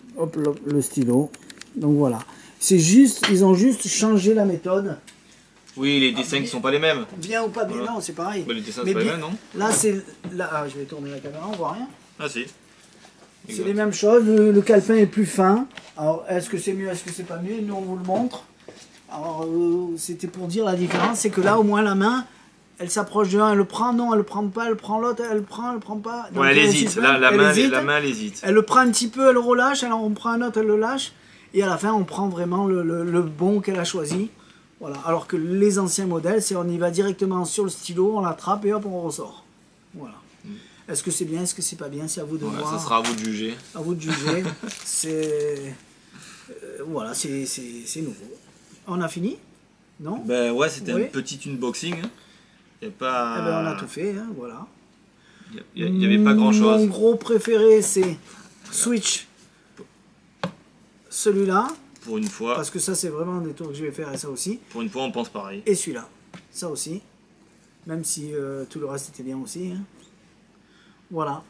stylo. Donc voilà. C'est juste, ils ont juste changé la méthode Oui, les dessins qui sont pas les mêmes. Bien ou pas bien, Voilà. non, c'est pareil. Bah, les dessins Mais c'est pas les bien- mêmes, non? Là, c'est. Là, ah, je vais tourner la caméra, on voit rien. Ah si. C'est Exact. les mêmes choses, le calepin est plus fin. Alors, est-ce que c'est mieux, est-ce que c'est pas mieux? Nous, on vous le montre. Alors, c'était pour dire la différence, c'est que là, au moins, la main, elle s'approche de l'un, elle le prend, non, elle le prend pas, elle prend l'autre, elle le prend pas. Donc, Ouais, elle il y a un hésite. système, Là, elle hésite. la main, elle hésite. Elle le prend un petit peu, elle le relâche, alors on prend un autre, elle le lâche. Et à la fin, on prend vraiment le bon qu'elle a choisi. Voilà. Alors que les anciens modèles, c'est on y va directement sur le stylo, on l'attrape et hop, on ressort. Voilà. Est-ce que c'est bien, est-ce que c'est pas bien, c'est à vous de Ouais, voir. ça sera à vous de juger. À vous de juger. C'est voilà, c'est nouveau. On a fini? Non? Ben ouais, c'était Oui. un petit unboxing. Il n'y a pas... Eh ben, on a tout fait, hein, voilà. Il n'y avait pas grand Mon chose. gros préféré, c'est Switch. Celui-là, Pour une fois, parce que ça, c'est vraiment des tours que je vais faire et ça aussi. pour une fois, on pense pareil. Et celui-là, ça aussi. Même si tout le reste était bien aussi. Hein. Voilà.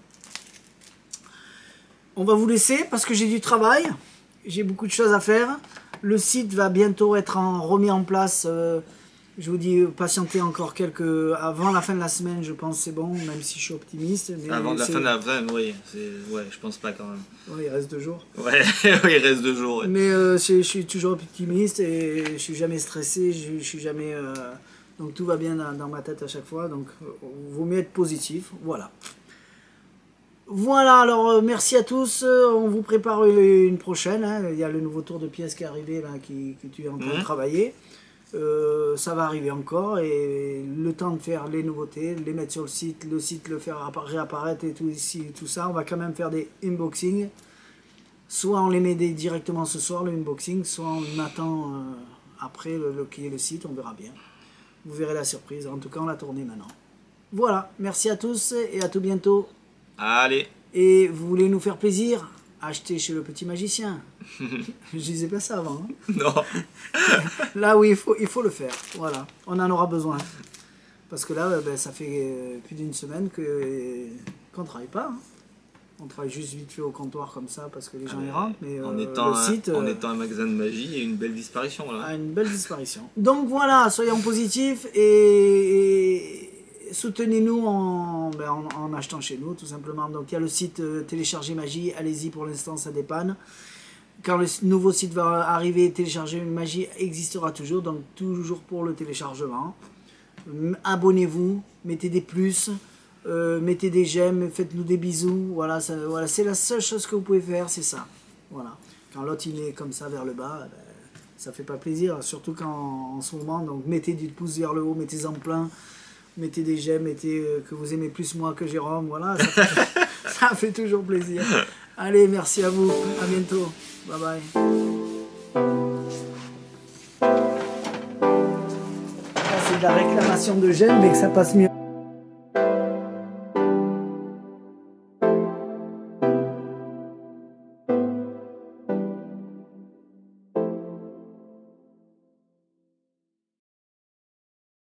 On va vous laisser parce que j'ai du travail. J'ai beaucoup de choses à faire. Le site va bientôt être remis en place. Je vous dis, patientez encore avant la fin de la semaine, je pense c'est bon, même si je suis optimiste. Mais Avant la fin de la vraie, oui. Ouais, je pense pas quand même. Ouais, il reste 2 jours. Ouais, il reste 2 jours. Ouais. Mais je suis toujours optimiste et je suis jamais stressé, je suis jamais... donc tout va bien dans ma tête à chaque fois, donc vaut mieux être positif, voilà. Voilà, alors merci à tous, on vous prépare une prochaine, hein. Il y a le nouveau tour de pièces qui est arrivé, là, que tu es en train de travailler. Ça va arriver encore et le temps de faire les nouveautés, les mettre sur le site le faire réapparaître et tout, ici, tout ça, on va quand même faire des unboxings. Soit on les met directement ce soir, le unboxing, soit on attend après qu'il y ait le site, on verra bien. Vous verrez la surprise, en tout cas on l'a tourné maintenant. Voilà, merci à tous et à tout bientôt. Allez. Et vous voulez nous faire plaisir? Achetez chez le petit magicien. Je disais pas ça avant. Hein. Non. Là oui, il faut le faire, voilà, on en aura besoin. Parce que là, ben, ça fait plus d'une semaine qu'on ne travaille pas. Hein. On travaille juste vite fait au comptoir comme ça parce que les gens y rentrent, mais en le étant site un magasin de magie, il y a une belle disparition là. a une belle disparition. Donc voilà, soyons positifs et soutenez-nous en achetant chez nous tout simplement. Donc il y a le site Télécharger Magie, allez-y, pour l'instant ça dépanne. Quand le nouveau site va arriver, Télécharger Magie existera toujours, donc toujours pour le téléchargement. Abonnez-vous, mettez des plus. Mettez des j'aime, faites-nous des bisous, voilà, voilà, c'est la seule chose que vous pouvez faire, c'est ça. Voilà. Quand l'autre il est comme ça vers le bas, ben, ça fait pas plaisir, surtout quand en ce moment, donc mettez du pouce vers le haut, mettez-en plein, mettez des j'aime, mettez que vous aimez plus moi que Jérôme, voilà, ça fait toujours plaisir. Allez, merci à vous, à bientôt, bye bye. C'est de la réclamation de j'aime, mais que ça passe mieux.